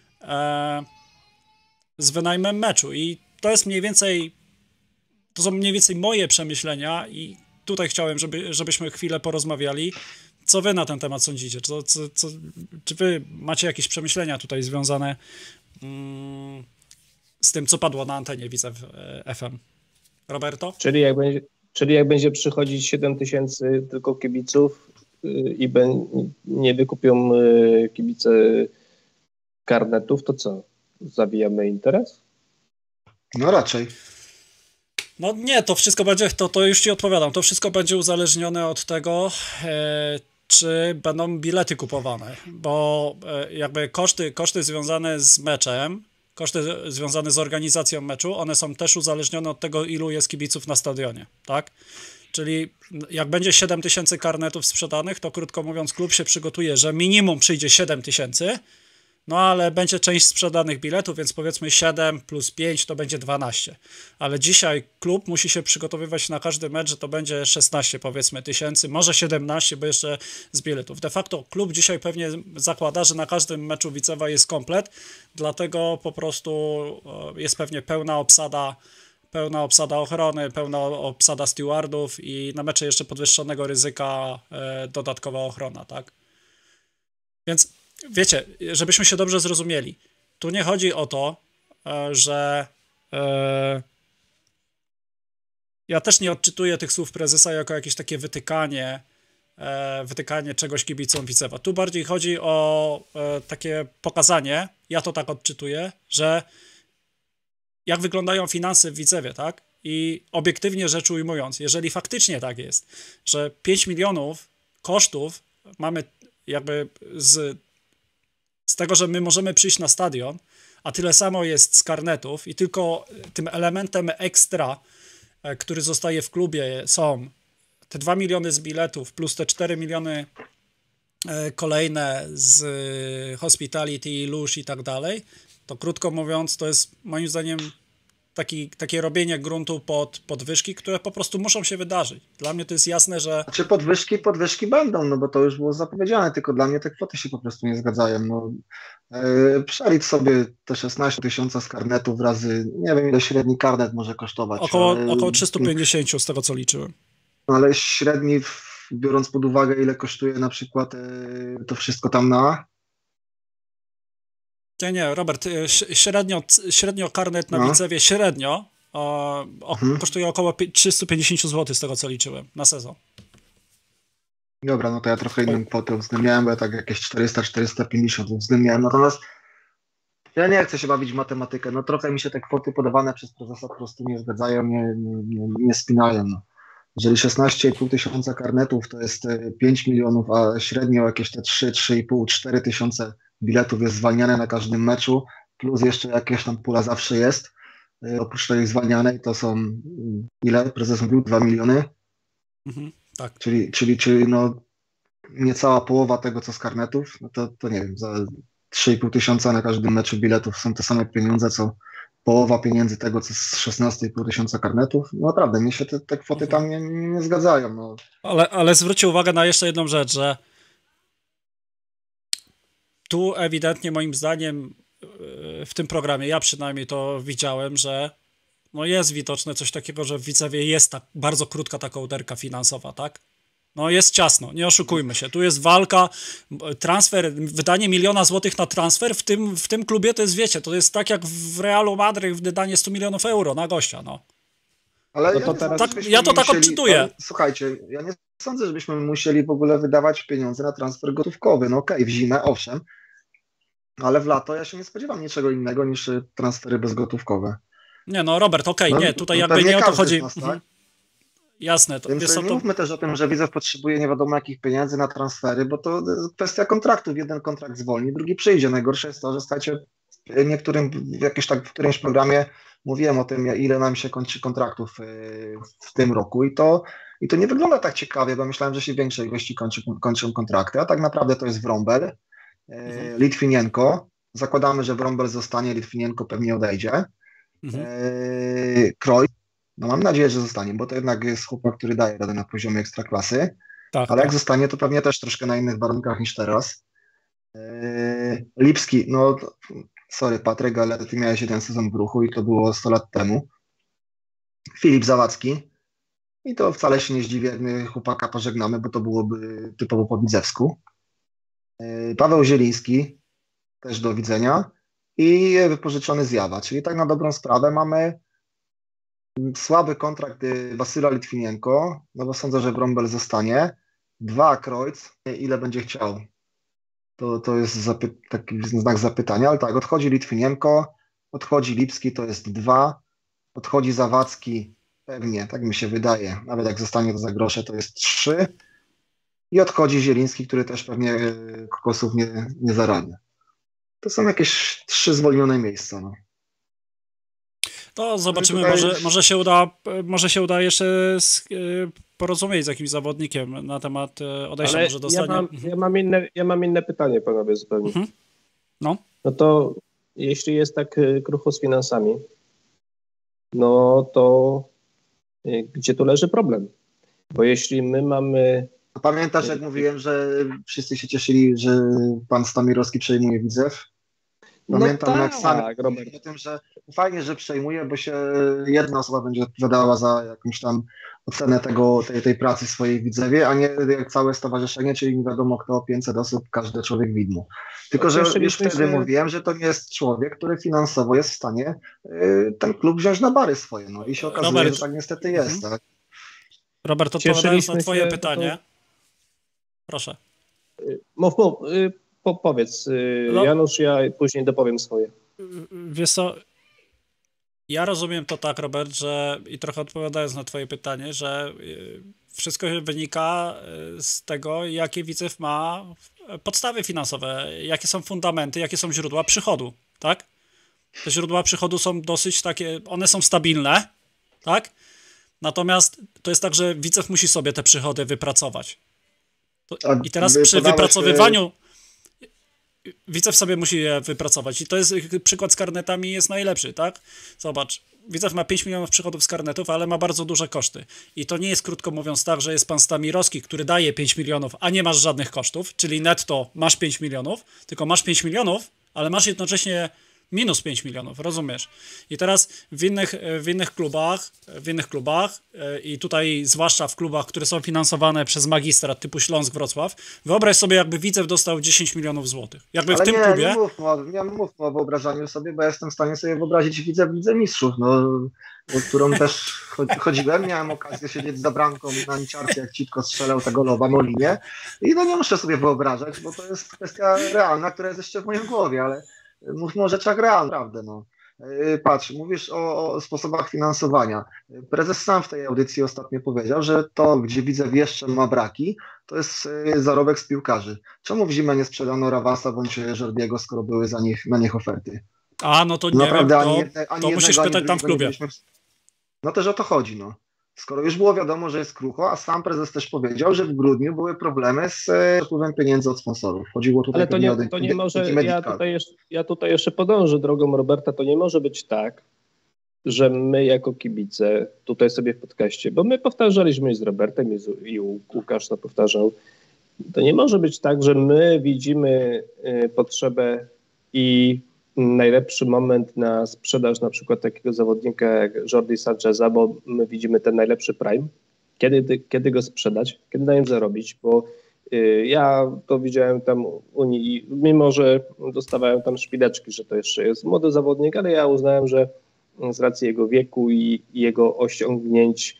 z wynajmem meczu. I to jest to są mniej więcej moje przemyślenia i tutaj chciałem, żebyśmy chwilę porozmawiali. Co wy na ten temat sądzicie? Czy wy macie jakieś przemyślenia tutaj związane z tym, co padło na antenie Widzew FM? Roberto? Czyli jak będzie przychodzić 7 000 tylko kibiców i nie wykupią kibice karnetów, to co? Zabijamy interes? No raczej. No nie, to wszystko będzie, to już ci odpowiadam, to wszystko będzie uzależnione od tego, czy będą bilety kupowane, bo jakby koszty związane z meczem, koszty związane z organizacją meczu, one są też uzależnione od tego, ilu jest kibiców na stadionie, tak? Czyli jak będzie 7 000 karnetów sprzedanych, to krótko mówiąc klub się przygotuje, że minimum przyjdzie 7 000, no ale będzie część sprzedanych biletów, więc powiedzmy 7 plus 5 to będzie 12. Ale dzisiaj klub musi się przygotowywać na każdy mecz, że to będzie 16 powiedzmy tysięcy, może 17, bo jeszcze z biletów. De facto klub dzisiaj pewnie zakłada, że na każdym meczu Widzewa jest komplet, dlatego po prostu jest pewnie pełna obsada ochrony, pełna obsada stewardów i na mecze jeszcze podwyższonego ryzyka dodatkowa ochrona, tak? Więc wiecie, żebyśmy się dobrze zrozumieli, tu nie chodzi o to, że ja też nie odczytuję tych słów prezesa jako jakieś takie wytykanie czegoś kibicom Widzewa. Tu bardziej chodzi o takie pokazanie, ja to tak odczytuję, że jak wyglądają finanse w Widzewie, tak? I obiektywnie rzecz ujmując, jeżeli faktycznie tak jest, że 5 milionów kosztów mamy jakby z tego, że my możemy przyjść na stadion, a tyle samo jest z karnetów i tylko tym elementem ekstra, który zostaje w klubie, są te 2 miliony z biletów plus te 4 miliony kolejne z hospitality, lóż i tak dalej, to krótko mówiąc, to jest moim zdaniem takie robienie gruntu pod podwyżki, które po prostu muszą się wydarzyć. Dla mnie to jest jasne, że... Czy podwyżki będą, no bo to już było zapowiedziane, tylko dla mnie te kwoty się po prostu nie zgadzają. No, przelicz sobie te 16 000 z karnetów razy, nie wiem ile średni karnet może kosztować. Około 350 z tego co liczyłem. Ale średni, biorąc pod uwagę ile kosztuje na przykład to wszystko tam na... Nie, Robert, średnio karnet na Widzewie średnio kosztuje około 350 zł z tego co liczyłem na sezon. Dobra, no to ja trochę inną kwotę uwzględniałem, bo ja tak jakieś 400-450 uwzględniałem, natomiast ja nie chcę się bawić w matematykę, no trochę mi się te kwoty podawane przez prezesa po prostu nie zgadzają, nie spinają. No. Jeżeli 16,5 tysiąca karnetów to jest 5 milionów, a średnio jakieś te 3,5-4 tysiące biletów jest zwalniane na każdym meczu, plus jeszcze jakaś tam pula zawsze jest, oprócz tej zwalnianej to są, ile prezes mówił, 2 miliony? Tak. Czyli no niecała połowa tego, co z karnetów, no to nie wiem, za 3,5 tysiąca na każdym meczu biletów są te same pieniądze, co połowa pieniędzy tego, co z 16,5 tysiąca karnetów. No naprawdę, mnie się te kwoty tam nie zgadzają. No. Ale zwróćcie uwagę na jeszcze jedną rzecz, że tu ewidentnie moim zdaniem w tym programie, ja przynajmniej to widziałem, że no jest widoczne coś takiego, że w Widzewie jest tak bardzo krótka ta kołderka finansowa, tak? No jest ciasno, nie oszukujmy się. Tu jest walka, transfer, wydanie 1 000 000 złotych na transfer w tym klubie to jest, wiecie, to jest tak jak w Realu Madryt wydanie 100 milionów euro na gościa, no. Ale ja to tak odczytuję. Słuchajcie, ja nie sądzę, żebyśmy musieli w ogóle wydawać pieniądze na transfer gotówkowy. No okej, w zimę, owszem, ale w lato ja się nie spodziewam niczego innego niż transfery bezgotówkowe. Nie no, Robert, nie, tutaj jakby nie o to chodzi. Nas, tak? Jasne. To, więc nie mówmy też o tym, że Widzew potrzebuje nie wiadomo jakich pieniędzy na transfery, bo to kwestia kontraktów. Jeden kontrakt zwolni, drugi przyjdzie. Najgorsze jest to, że słuchajcie, w którymś programie mówiłem o tym, ile nam się kończy kontraktów w tym roku i to nie wygląda tak ciekawie, bo myślałem, że się w większej ilości kończą kontrakty, a tak naprawdę to jest Wrąbel, Litwinienko. Zakładamy, że Wrąbel zostanie, Litwinienko pewnie odejdzie. Kroj. No mam nadzieję, że zostanie, bo to jednak jest chłopak, który daje radę na poziomie ekstraklasy, ale jak zostanie, to pewnie też troszkę na innych warunkach niż teraz. Lipski, no sorry Patryk, ale ty miałeś jeden sezon w Ruchu i to było 100 lat temu. Filip Zawadzki i to wcale się nie zdziwię, my chłopaka pożegnamy, bo to byłoby typowo po widzewsku. Paweł Zieliński, też do widzenia i wypożyczony Zjawa, czyli tak na dobrą sprawę mamy słaby kontrakt Wasyla Litwinienko, no bo sądzę, że Wrąbel zostanie. 2 Krojc, ile będzie chciał. To jest taki znak zapytania, ale tak, odchodzi Litwinienko, odchodzi Lipski, to jest 2, odchodzi Zawadzki, pewnie, tak mi się wydaje, nawet jak zostanie to za grosze, to jest 3 i odchodzi Zieliński, który też pewnie kokosów nie zarabia. To są jakieś 3 zwolnione miejsca, no. To zobaczymy, może się uda jeszcze porozumieć z jakimś zawodnikiem na temat odejścia, może dostanie. Ja mam inne pytanie, panowie, zupełnie. No to jeśli jest tak krucho z finansami, no to gdzie tu leży problem? Bo jeśli my mamy... Pamiętasz, jak mówiłem, że wszyscy się cieszyli, że pan Stamirowski przejmuje Widzew? Pamiętam, jak sam o tym, że fajnie, że przejmuje, bo się jedna osoba będzie odpowiadała za jakąś tam ocenę tej pracy swojej w Widzewie, a nie jak całe stowarzyszenie, czyli nie wiadomo kto, 500 osób, każdy człowiek widmo. Tylko, że już wtedy mówiłem, że to nie jest człowiek, który finansowo jest w stanie ten klub wziąć na bary swoje. No i się okazuje, że tak niestety jest. Tak? Robert, odpowiadając na twoje pytanie. Proszę. Mów. Powiedz, Janusz, ja później dopowiem swoje. Wiesz co, ja rozumiem to tak, Robert, że i trochę odpowiadając na twoje pytanie, że wszystko wynika z tego, jakie Widzew ma podstawy finansowe, jakie są fundamenty, jakie są źródła przychodu, tak? Te źródła przychodu są dosyć takie, one są stabilne, tak? Natomiast to jest tak, że Widzew musi sobie te przychody wypracować. I teraz przy wypracowywaniu Widzew sobie musi je wypracować i to jest przykład z karnetami jest najlepszy, tak? Zobacz, Widzew ma 5 milionów przychodów z karnetów, ale ma bardzo duże koszty i to nie jest, krótko mówiąc, tak, że jest pan Stamirowski, który daje 5 milionów, a nie masz żadnych kosztów, czyli netto masz 5 milionów, tylko masz 5 milionów, ale masz jednocześnie minus 5 milionów, rozumiesz? I teraz w innych klubach i tutaj zwłaszcza w klubach, które są finansowane przez magistrat typu Śląsk, Wrocław, wyobraź sobie, jakby Widzew dostał 10 milionów złotych. Jakby ale w tym klubie... Nie mówmy o wyobrażaniu sobie, bo ja jestem w stanie sobie wyobrazić Widzew Mistrzów, o którą też chodziłem, miałem okazję siedzieć za bramką na Niciarce, jak Citko strzelał tego loba Molinie i nie muszę sobie wyobrażać, bo to jest kwestia realna, która jest jeszcze w mojej głowie, ale mówmy o rzeczach realnych, naprawdę. No. Patrz, mówisz o sposobach finansowania. Prezes sam w tej audycji ostatnio powiedział, że to, gdzie Widzew jeszcze ma braki, to jest zarobek z piłkarzy. Czemu w zimę nie sprzedano Rawasa bądź Jordiego, skoro były na nich oferty? No to nie naprawdę, wiem, to musisz pytać tam w klubie. No też o to chodzi, no. Skoro już było wiadomo, że jest krucho, a sam prezes też powiedział, że w grudniu były problemy z wpływem pieniędzy od sponsorów. Chodziło tutaj ale to nie może, ja tutaj jeszcze podążę drogą Roberta, to nie może być tak, że my jako kibice tutaj sobie w podcaście, bo my powtarzaliśmy i z Robertem i Łukasz to powtarzał, to nie może być tak, że my widzimy potrzebę i najlepszy moment na sprzedaż na przykład takiego zawodnika jak Jordi Sancheza, bo my widzimy ten najlepszy prime, kiedy go sprzedać, kiedy na nim zarobić, bo ja to widziałem tam u Unii, mimo że dostawałem tam szpileczki, że to jeszcze jest młody zawodnik, ale ja uznałem, że z racji jego wieku i jego osiągnięć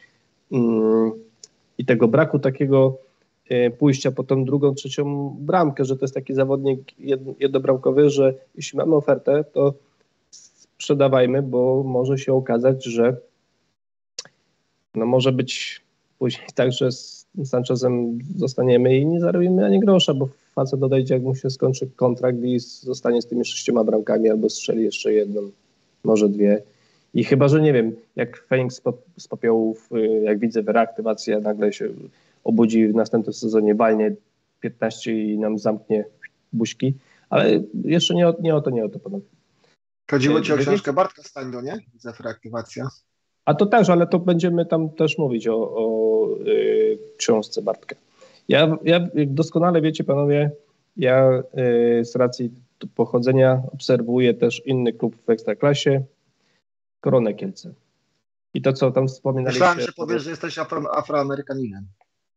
i tego braku takiego pójścia po tą drugą, trzecią bramkę, że to jest taki zawodnik jednobramkowy, że jeśli mamy ofertę, to sprzedawajmy, bo może się okazać, że no może być później tak, że z Sanchezem zostaniemy i nie zarobimy ani grosza, bo facet odejdzie, jak mu się skończy kontrakt i zostanie z tymi 6 bramkami albo strzeli jeszcze jedną, może 2. I chyba, że nie wiem, jak Feniks z popiołów, jak widzę reaktywacja, nagle się obudzi w następnym sezonie, walnie 15 i nam zamknie buźki, ale jeszcze nie o to panowie. Chodziło ci o książkę Bartka Stańdo, nie? Za reaktywacja. A to też, ale to będziemy tam też mówić o książce Bartka. Ja doskonale wiecie panowie, ja z racji pochodzenia obserwuję też inny klub w Ekstraklasie, Koronę Kielce. I to, co tam wspominaliście... Myślałem, że powiesz, że jesteś Afroamerykaninem.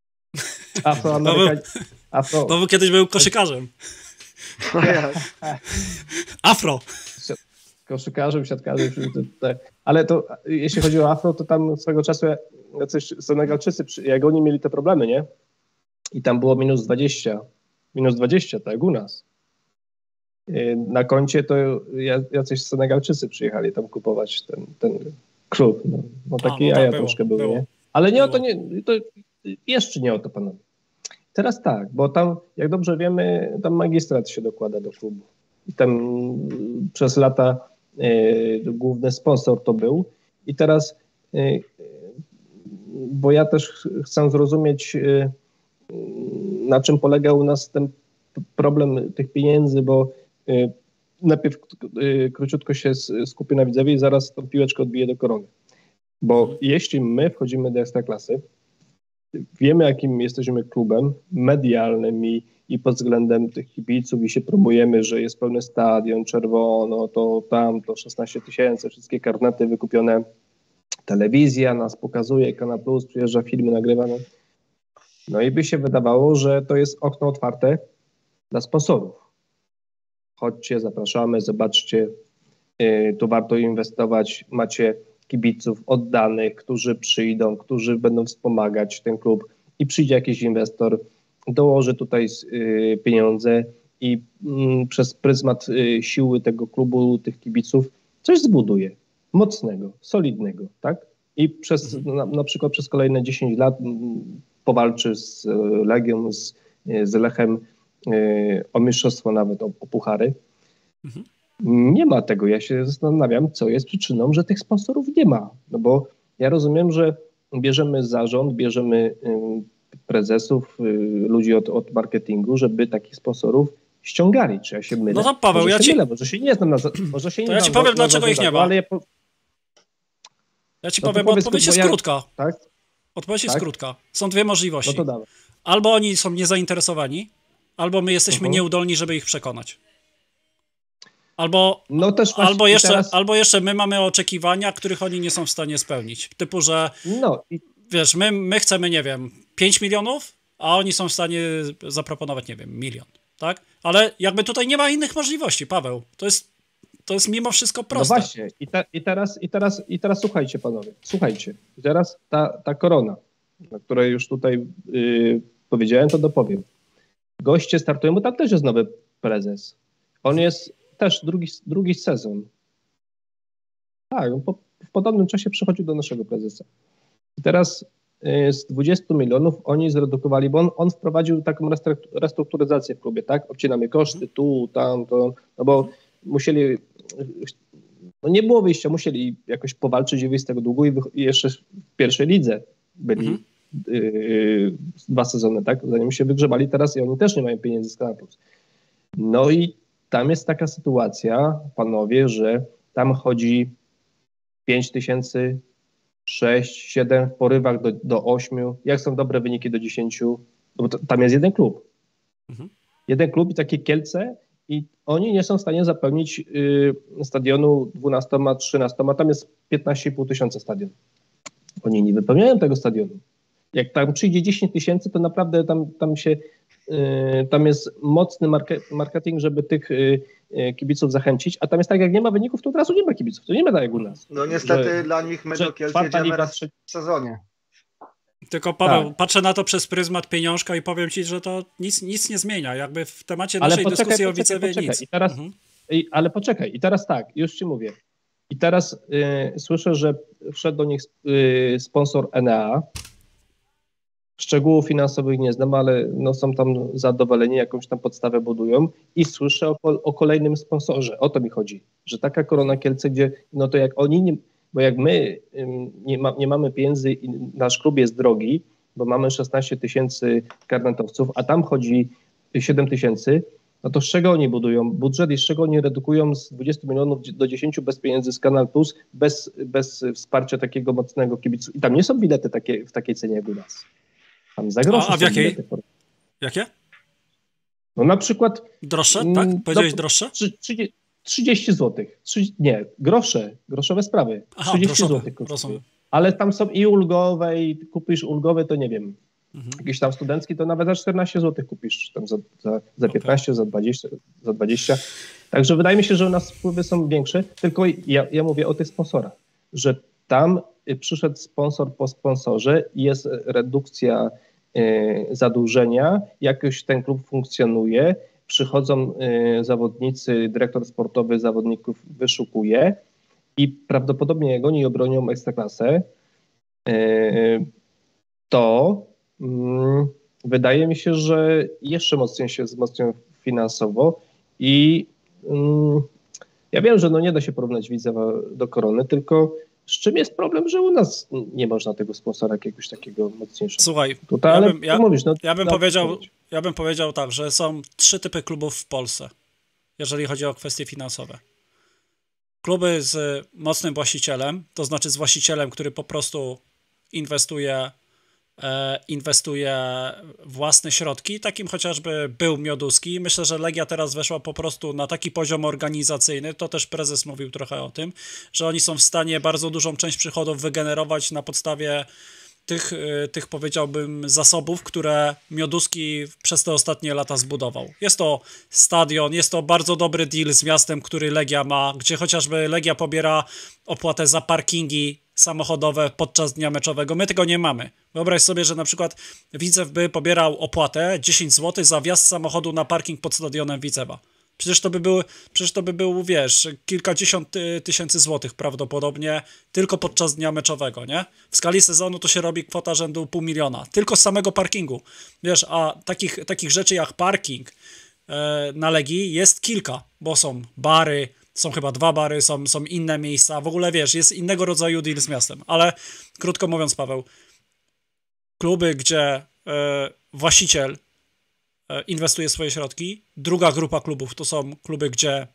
No bo kiedyś był koszykarzem. Afro. Koszykarzem, siatkarzem. Ale to jeśli chodzi o Afro, to tam swego czasu jacyś Senegalczycy, jak oni mieli te problemy, nie? I tam było minus 20, tak jak u nas. Na koncie to jacyś Senegalczycy przyjechali tam kupować ten klub. No takie jaja troszkę były, nie? Ale nie o to, to jeszcze nie o to, panowie. Teraz tak, bo tam, jak dobrze wiemy, tam magistrat się dokłada do klubu. I tam przez lata główny sponsor to był. I teraz, bo ja też chcę zrozumieć, na czym polega u nas ten problem tych pieniędzy, bo najpierw króciutko się skupię na Widzewie i zaraz tą piłeczkę odbiję do Korony. Bo jeśli my wchodzimy do Ekstraklasy, wiemy, jakim jesteśmy klubem medialnym i pod względem tych kibiców i się promujemy, że jest pełny stadion, czerwono, to tamto, 16 000, wszystkie karnety wykupione, telewizja nas pokazuje, Kanal Plus, przyjeżdża filmy nagrywane. No i by się wydawało, że to jest okno otwarte dla sponsorów. Chodźcie, zapraszamy, zobaczcie, tu warto inwestować, macie kibiców oddanych, którzy przyjdą, którzy będą wspomagać ten klub i przyjdzie jakiś inwestor, dołoży tutaj pieniądze i przez pryzmat siły tego klubu, tych kibiców coś zbuduje, mocnego, solidnego, tak? I na przykład przez kolejne 10 lat powalczy z Legią, z Lechem o mistrzostwo, nawet o puchary. Nie ma tego. Ja się zastanawiam, co jest przyczyną, że tych sponsorów nie ma. No bo ja rozumiem, że bierzemy zarząd, bierzemy prezesów, ludzi od marketingu, żeby takich sponsorów ściągali. Czy ja się mylę? No to Paweł, może się nie znam ja ci powiem, dlaczego ich nie ma. Ale ja ci powiem, bo odpowiedź jest krótka. Tak? Odpowiedź jest krótka. Są dwie możliwości. No to dawaj. Albo oni są niezainteresowani, albo my jesteśmy nieudolni, żeby ich przekonać. Albo jeszcze my mamy oczekiwania, których oni nie są w stanie spełnić. Typu, że wiesz, my chcemy, nie wiem, 5 milionów, a oni są w stanie zaproponować, nie wiem, 1 milion, tak? Ale jakby tutaj nie ma innych możliwości, Paweł. To jest mimo wszystko proste. No właśnie. I teraz słuchajcie, panowie. Słuchajcie. Teraz ta Korona, na której już tutaj powiedziałem, to dopowiem. Goście startują, bo tam też jest nowy prezes. On jest też drugi sezon. Tak, w podobnym czasie przychodził do naszego prezesa. I teraz z 20 milionów oni zredukowali, bo on wprowadził taką restrukturyzację w klubie, tak? Obcinamy koszty tu, tam, to, no bo musieli, no nie było wyjścia, musieli jakoś powalczyć i wyjść z tego długu i jeszcze w pierwszej lidze byli 2 sezony, tak? Zanim się wygrzebali teraz i oni też nie mają pieniędzy z Kanal Plus. No i tam jest taka sytuacja, panowie, że tam chodzi 5 000, 6, 7, w porywach do 8. Jak są dobre wyniki do 10? No bo tam jest jeden klub. Jeden klub i takie Kielce i oni nie są w stanie zapełnić stadionu 12, 13, tam jest 15,5 tysiąca stadion. Oni nie wypełniają tego stadionu. Jak tam przyjdzie 10 tysięcy, to naprawdę tam jest mocny marketing, żeby tych kibiców zachęcić, a tam jest tak, jak nie ma wyników, to od razu nie ma kibiców, to nie ma tak jak u nas. No niestety dla nich Medio Kielce jedziemy raz w sezonie. Tylko Paweł, patrzę na to przez pryzmat pieniążka i powiem ci, że to nic nie zmienia. Jakby w temacie naszej dyskusji o Widzewie nic. I teraz, ale poczekaj, i teraz tak, już ci mówię. I teraz słyszę, że wszedł do nich sponsor Enea. Szczegółów finansowych nie znam, ale no są tam zadowoleni, jakąś tam podstawę budują i słyszę o kolejnym sponsorze. O to mi chodzi, że taka Korona Kielce, gdzie no to jak oni, nie, bo jak my nie mamy pieniędzy i nasz klub jest drogi, bo mamy 16 tysięcy karnetowców, a tam chodzi 7 tysięcy, no to z czego oni budują budżet i z czego oni redukują z 20 milionów do 10 bez pieniędzy z Kanal Plus, bez wsparcia takiego mocnego kibicu. I tam nie są bilety w takiej cenie jak u nas. Tam za grosze. A w jakiej? Jakie? No na przykład... Droższe, tak? Powiedziałeś droższe? 30 zł. Nie, groszowe sprawy. Aha, 30 groszowe, zł. rozumiem. Ale tam są i ulgowe, i kupisz ulgowe, to nie wiem. Jakiś tam studencki, to nawet za 14 zł kupisz, tam za 15, za 20. Także wydaje mi się, że u nas wpływy są większe, tylko ja mówię o tych sponsorach, że tam przyszedł sponsor po sponsorze, jest redukcja zadłużenia, jakoś ten klub funkcjonuje, przychodzą zawodnicy, dyrektor sportowy zawodników wyszukuje i prawdopodobnie jak oni obronią Ekstraklasę, to wydaje mi się, że jeszcze mocniej się wzmocnią finansowo i ja wiem, że no nie da się porównać Widzewa do Korony, tylko z czym jest problem, że u nas nie można tego sponsora jakiegoś takiego mocniejszego. Słuchaj, tutaj, ja bym powiedział tak, że są 3 typy klubów w Polsce, jeżeli chodzi o kwestie finansowe. Kluby z mocnym właścicielem, to znaczy z właścicielem, który po prostu inwestuje własne środki, takim chociażby był Mioduski. Myślę, że Legia teraz weszła po prostu na taki poziom organizacyjny, to też prezes mówił trochę o tym, że oni są w stanie bardzo dużą część przychodów wygenerować na podstawie tych powiedziałbym zasobów, które Mioduski przez te ostatnie lata zbudował. Jest to stadion, jest to bardzo dobry deal z miastem, który Legia ma, gdzie chociażby Legia pobiera opłatę za parkingi samochodowe podczas dnia meczowego. My tego nie mamy. Wyobraź sobie, że na przykład Widzew by pobierał opłatę 10 zł za wjazd samochodu na parking pod stadionem Widzewa. Przecież to by był, wiesz, kilkadziesiąt tysięcy złotych prawdopodobnie tylko podczas dnia meczowego, nie? W skali sezonu to się robi kwota rzędu 500 000. Tylko z samego parkingu. Wiesz, a takich rzeczy jak parking na Legii jest kilka, bo są bary, są chyba 2 bary, są inne miejsca. W ogóle, wiesz, jest innego rodzaju deal z miastem. Ale krótko mówiąc, Paweł, kluby, gdzie właściciel inwestuje swoje środki. Druga grupa klubów to są kluby, gdzie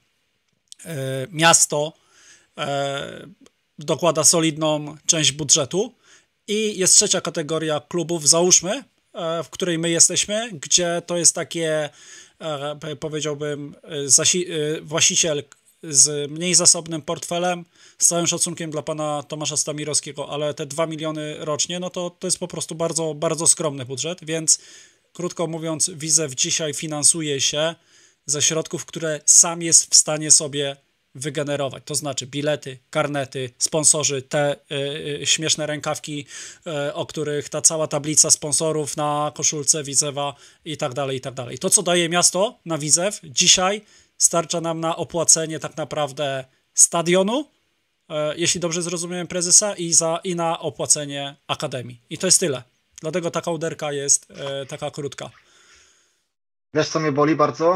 miasto dokłada solidną część budżetu i jest trzecia kategoria klubów, załóżmy, w której my jesteśmy, gdzie to jest takie, powiedziałbym, właściciel z mniej zasobnym portfelem, z całym szacunkiem dla pana Tomasza Stamirowskiego, ale te 2 miliony rocznie, no to jest po prostu bardzo, bardzo skromny budżet, więc krótko mówiąc, Widzew dzisiaj finansuje się ze środków, które sam jest w stanie sobie wygenerować. To znaczy bilety, karnety, sponsorzy, te śmieszne rękawki, o których ta cała tablica sponsorów na koszulce Widzewa i tak dalej, i tak dalej. To, co daje miasto na Widzew, dzisiaj starcza nam na opłacenie tak naprawdę stadionu, jeśli dobrze zrozumiałem prezesa, i na opłacenie akademii. I to jest tyle. Dlatego ta kołderka jest taka krótka. Wiesz, co mnie boli bardzo?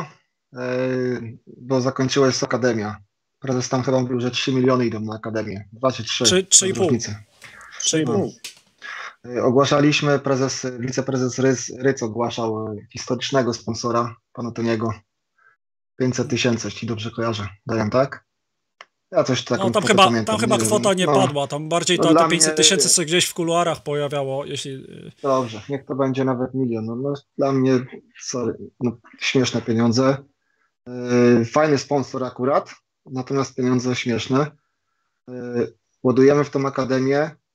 Bo zakończyłeś Akademia. Prezes tam chyba mówił, że 3 miliony idą na Akademię. 2 czy 3. 3,5. 3,5. Ogłaszaliśmy, wiceprezes Ryc ogłaszał historycznego sponsora, pana Toniego. 500 000, jeśli dobrze kojarzę. Dają, tak? Ja coś taką no, tam chyba kwota nie padła, tam bardziej to 500 000 się gdzieś w kuluarach pojawiało, jeśli... Dobrze, niech to będzie nawet 1 000 000. No, dla mnie śmieszne pieniądze. Fajny sponsor akurat, natomiast pieniądze śmieszne. Ładujemy w tą akademię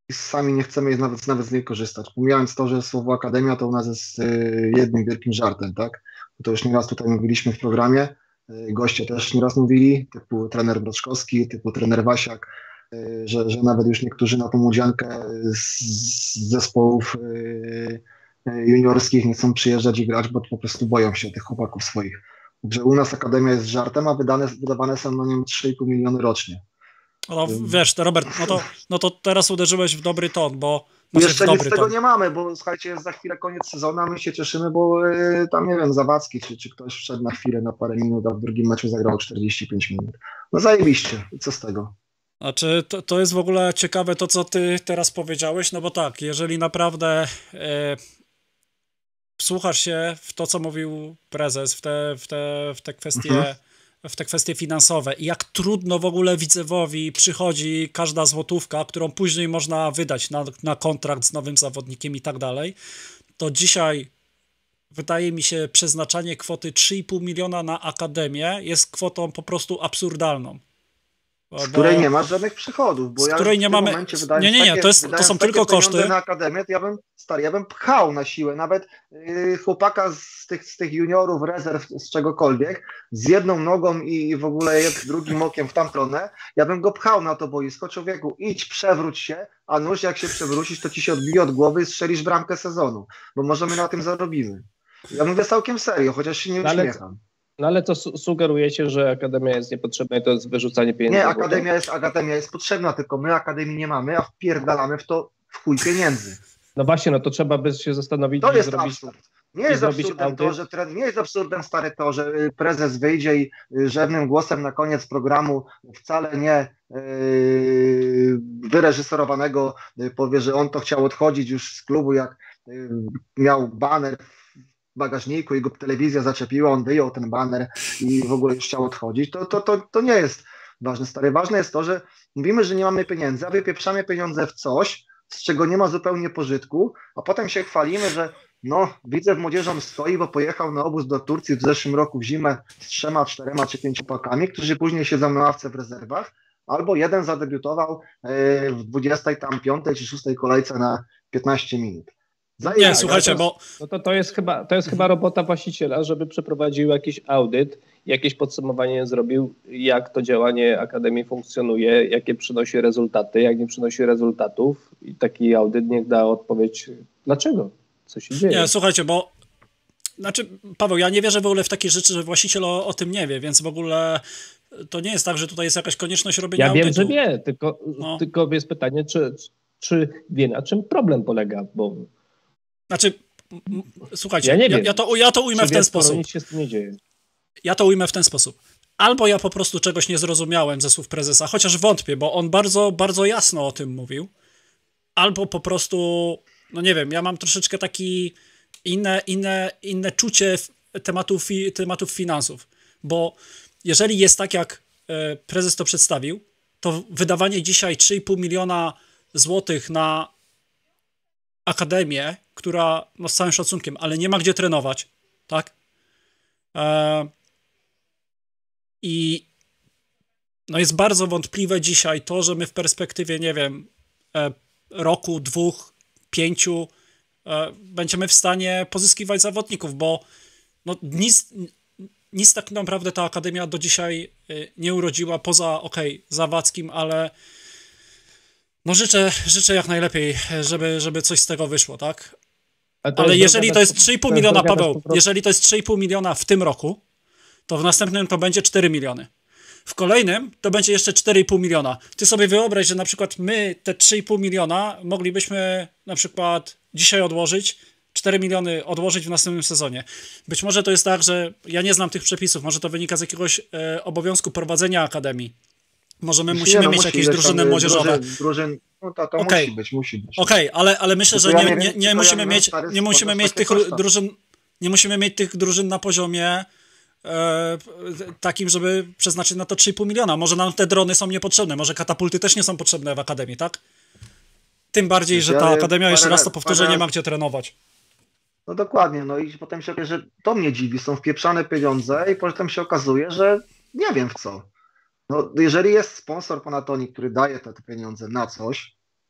sami nie chcemy nawet z niej korzystać. Pomijając to, że słowo akademia to u nas jest jednym wielkim żartem, tak? To już nieraz tutaj mówiliśmy w programie, goście też nieraz mówili, typu trener Broczkowski, typu trener Wasiak, że nawet już niektórzy na tą młodziankę z zespołów juniorskich nie chcą przyjeżdżać i grać, bo po prostu boją się tych chłopaków swoich. Także u nas akademia jest żartem, a wydawane są na nią 3,5 miliony rocznie. No wiesz, Robert, no to teraz uderzyłeś w dobry ton, bo... Jeszcze nic z tego nie mamy, bo słuchajcie, jest za chwilę koniec sezonu, a my się cieszymy, bo tam, nie wiem, Zawadzki czy ktoś wszedł na chwilę, na parę minut, a w drugim meczu zagrał 45 minut. No zajebiście, i co z tego? Znaczy, to jest w ogóle ciekawe to, co ty teraz powiedziałeś, no bo tak, jeżeli naprawdę wsłuchasz się w to, co mówił prezes, w te kwestie... w te kwestie finansowe i jak trudno w ogóle Widzewowi przychodzi każda złotówka, którą później można wydać na kontrakt z nowym zawodnikiem i tak dalej, to dzisiaj wydaje mi się przeznaczanie kwoty 3,5 miliona na akademię jest kwotą po prostu absurdalną. Z której nie ma żadnych przychodów, bo z której nie mamy. Nie, to są tylko koszty. Na akademię, to ja bym pchał na siłę, nawet chłopaka z tych juniorów, rezerw, z czegokolwiek, z jedną nogą i w ogóle drugim okiem w tamtą stronę, ja bym go pchał na to boisko. Człowieku, idź, przewróć się, a nóż jak się przewrócisz, to ci się odbije od głowy i strzelisz bramkę sezonu, bo może my na tym zarobimy. Ja mówię całkiem serio, chociaż się nie uśmiecham. No ale to sugerujecie, że akademia jest niepotrzebna i to jest wyrzucanie pieniędzy? Nie, akademia jest potrzebna, tylko my akademii nie mamy, a wpierdalamy w to w chuj pieniędzy. No właśnie, no to trzeba by się zastanowić. To jest absurd. Nie jest absurdem stare to, że prezes wyjdzie i rzewnym głosem na koniec programu wcale nie wyreżyserowanego powie, że on to chciał odchodzić już z klubu, jak miał baner w bagażniku i go telewizja zaczepiła, on wyjął ten baner i w ogóle już chciał odchodzić. To nie jest ważne, stary. Ważne jest to, że mówimy, że nie mamy pieniędzy, a wypieprzamy pieniądze w coś, z czego nie ma zupełnie pożytku, a potem się chwalimy, że Widzew młodzieżą stoi, bo pojechał na obóz do Turcji w zeszłym roku w zimę z 3, 4 czy 5 pakami, którzy później siedzą na ławce w rezerwach, albo jeden zadebiutował w 25 czy 6 kolejce na 15 minut. Nie, słuchajcie, bo... No to jest chyba robota właściciela, żeby przeprowadził jakiś audyt, jakieś podsumowanie zrobił, jak to działanie Akademii funkcjonuje, jakie przynosi rezultaty, jak nie przynosi rezultatów i taki audyt niech da odpowiedź, dlaczego, co się dzieje. Nie, słuchajcie, bo znaczy, Paweł, ja nie wierzę w ogóle w takie rzeczy, że właściciel o tym nie wie, więc w ogóle to nie jest tak, że tutaj jest jakaś konieczność robienia audytu. Ja wiem, że wie, tylko jest pytanie, czy wie, na czym problem polega, bo... Znaczy, słuchajcie, ja to ujmę w ten sposób. Nic się z tym nie dzieje. Ja to ujmę w ten sposób. Albo ja po prostu czegoś nie zrozumiałem ze słów prezesa, chociaż wątpię, bo on bardzo, bardzo jasno o tym mówił. Albo po prostu, no nie wiem, ja mam troszeczkę taki inne czucie tematów finansów. Bo jeżeli jest tak, jak prezes to przedstawił, to wydawanie dzisiaj 3,5 miliona złotych na akademię, która, no z całym szacunkiem, ale nie ma gdzie trenować, tak? I no jest bardzo wątpliwe dzisiaj to, że my w perspektywie, nie wiem, roku, 2, 5 będziemy w stanie pozyskiwać zawodników, bo no nic tak naprawdę ta akademia do dzisiaj nie urodziła, poza Zawadzkim, ale no życzę jak najlepiej, żeby coś z tego wyszło, tak? Ale jeżeli to jest 3,5 miliona, Paweł, jeżeli to jest 3,5 miliona w tym roku, to w następnym to będzie 4 miliony. W kolejnym to będzie jeszcze 4,5 miliona. Ty sobie wyobraź, że na przykład my te 3,5 miliona moglibyśmy na przykład dzisiaj odłożyć, 4 miliony odłożyć w następnym sezonie. Być może to jest tak, że ja nie znam tych przepisów, może to wynika z jakiegoś obowiązku prowadzenia akademii. Może my musimy mieć jakieś drużyny młodzieżowe. No to musi być. Okej, ale myślę, że nie musimy mieć tych drużyn na poziomie takim, żeby przeznaczyć na to 3,5 miliona. Może nam te drony są niepotrzebne, może katapulty też nie są potrzebne w akademii, tak? Tym bardziej, że ta akademia, jeszcze raz to powtórzę, nie ma gdzie trenować. No dokładnie, no i potem się okazuje, że to mnie dziwi, są wpieprzane pieniądze i potem się okazuje, że nie wiem w co. No jeżeli jest sponsor Panatoni, który daje te pieniądze na coś,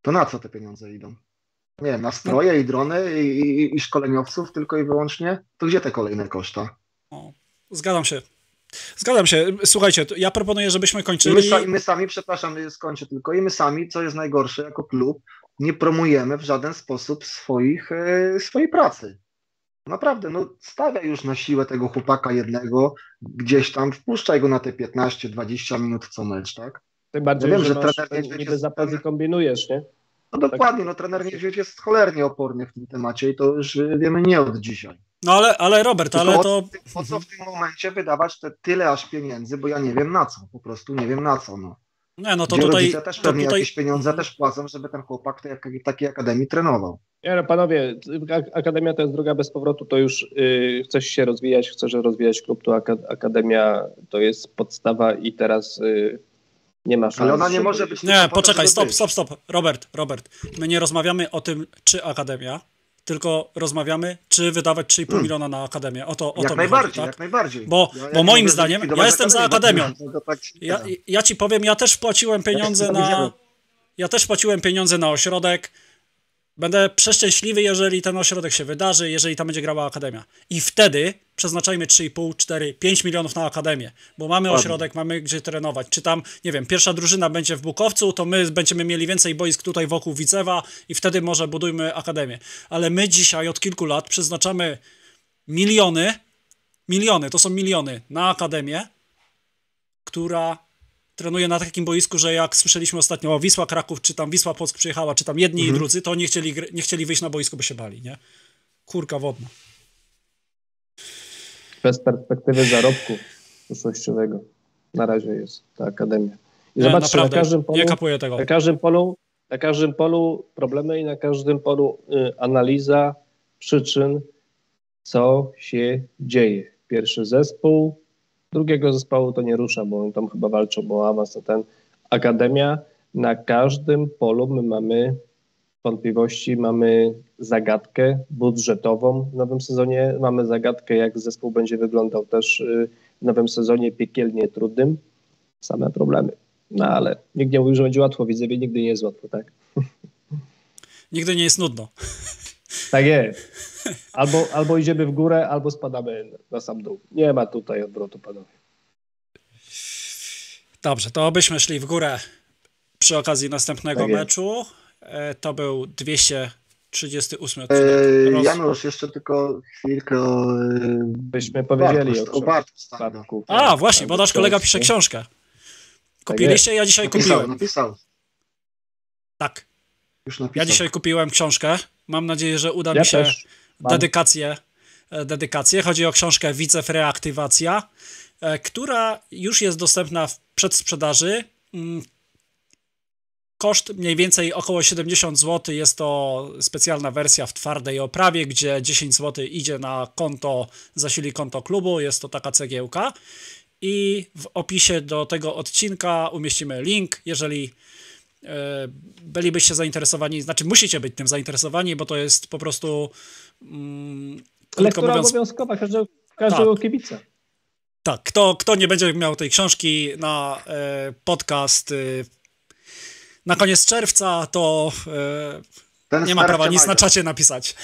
to na co te pieniądze idą? Nie wiem, na stroje i drony i szkoleniowców tylko i wyłącznie? To gdzie te kolejne koszta? Zgadzam się. Słuchajcie, ja proponuję, żebyśmy kończyli. I my sami, przepraszam, skończę tylko, i my sami, co jest najgorsze, jako klub, nie promujemy w żaden sposób swojej pracy. Naprawdę, stawiaj już na siłę tego chłopaka jednego, gdzieś tam, wpuszczaj go na te 15-20 minut co mecz, tak? Tym bardziej, Ja wiem, że że masz trener Niedźwiedź niby zapad i kombinujesz, nie? No dokładnie, trener Niedźwiedź jest cholernie oporny w tym temacie i to już wiemy nie od dzisiaj. No ale Robert, tylko ale to... Po co w tym momencie wydawać tyle aż pieniędzy, bo ja nie wiem na co, po prostu nie wiem na co, Nie, no to gdzie tutaj... rodzice też pewnie jakieś pieniądze też płacą, żeby ten chłopak w takiej akademii trenował. Nie, panowie, akademia to jest droga bez powrotu, to już chcesz się rozwijać, chcesz rozwijać klub, to akademia to jest podstawa i teraz nie ma szans. Ale ona nie może być... Nie, poczekaj, stop. Robert. My nie rozmawiamy o tym, czy akademia, tylko rozmawiamy, czy wydawać 3,5 miliona na akademię. O to najbardziej, chodzi, tak? Jak najbardziej. Bo moim zdaniem, ja jestem za akademią. Ja ci powiem, ja też płaciłem pieniądze na ośrodek. Będę przeszczęśliwy, jeżeli ten ośrodek się wydarzy, jeżeli tam będzie grała akademia. I wtedy przeznaczajmy 3,5, 4, 5 milionów na akademię, bo mamy ośrodek, mamy gdzie trenować. Czy tam, nie wiem, pierwsza drużyna będzie w Bukowcu, to my będziemy mieli więcej boisk tutaj wokół Widzewa i wtedy może budujmy akademię. Ale my dzisiaj od kilku lat przeznaczamy miliony, to są miliony na akademię, która trenuje na takim boisku, że jak słyszeliśmy ostatnio o Wisła Kraków, czy tam Wisła Płock przyjechała, czy tam jedni i drudzy, to nie chcieli wyjść na boisko, bo się bali, nie? Kurka wodna. Bez perspektywy zarobku przyszłościowego. Na razie jest ta akademia. I zobaczcie, naprawdę, nie kapuję tego. Na każdym polu problemy i na każdym polu analiza przyczyn, co się dzieje. Pierwszy zespół, drugiego zespołu to nie rusza, bo oni tam chyba walczą o awans na ten. Akademia, na każdym polu my mamy wątpliwości, mamy zagadkę budżetową w nowym sezonie, mamy zagadkę, jak zespół będzie wyglądał też w nowym sezonie piekielnie trudnym. Same problemy. No ale nikt nie mówił, że będzie łatwo, widzę, nigdy nie jest łatwo, tak? Nigdy nie jest nudno. Tak jest. Albo idziemy w górę, albo spadamy na sam dół. Nie ma tutaj odwrotu, panowie. Dobrze, to byśmy szli w górę przy okazji następnego meczu. To był 238 odcinek. Janusz, jeszcze tylko chwilkę byśmy powiedzieli o Bartku. A, właśnie, bo nasz kolega pisze książkę. Kupiliście? Ja dzisiaj kupiłem. Napisał. Tak. Już napisał. Ja dzisiaj kupiłem książkę. Mam nadzieję, że uda mi się dedykację. Chodzi o książkę Widzew Reaktywacja, która już jest dostępna w przedsprzedaży. Koszt mniej więcej około 70 zł. Jest to specjalna wersja w twardej oprawie, gdzie 10 zł idzie na konto, zasili konto klubu. Jest to taka cegiełka. I w opisie do tego odcinka umieścimy link, jeżeli bylibyście zainteresowani, znaczy musicie być tym zainteresowani, bo to jest po prostu lektura obowiązkowa każdego kibica. Tak, kto nie będzie miał tej książki na podcast na koniec czerwca, to nie ma prawa nic na czacie napisać.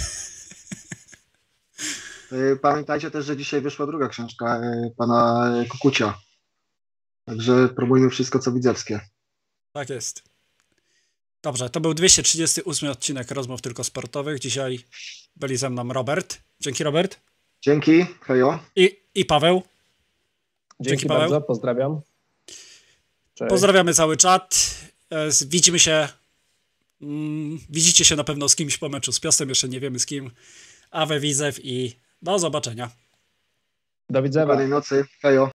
Pamiętajcie też, że dzisiaj wyszła druga książka pana Kukucia. Także próbujmy wszystko, co widzewskie. Tak jest. Dobrze, to był 238 odcinek Rozmów Tylko Sportowych. Dzisiaj byli ze mną Robert. Dzięki, Robert. Dzięki, hejo. I Paweł. Dzięki Paweł. Bardzo, pozdrawiam. Cześć. Pozdrawiamy cały czat. Widzimy się. Widzicie się na pewno z kimś po meczu z Piastem, jeszcze nie wiemy z kim. Awe Widzew i do zobaczenia. Do widzenia. Dobrej nocy, hejo.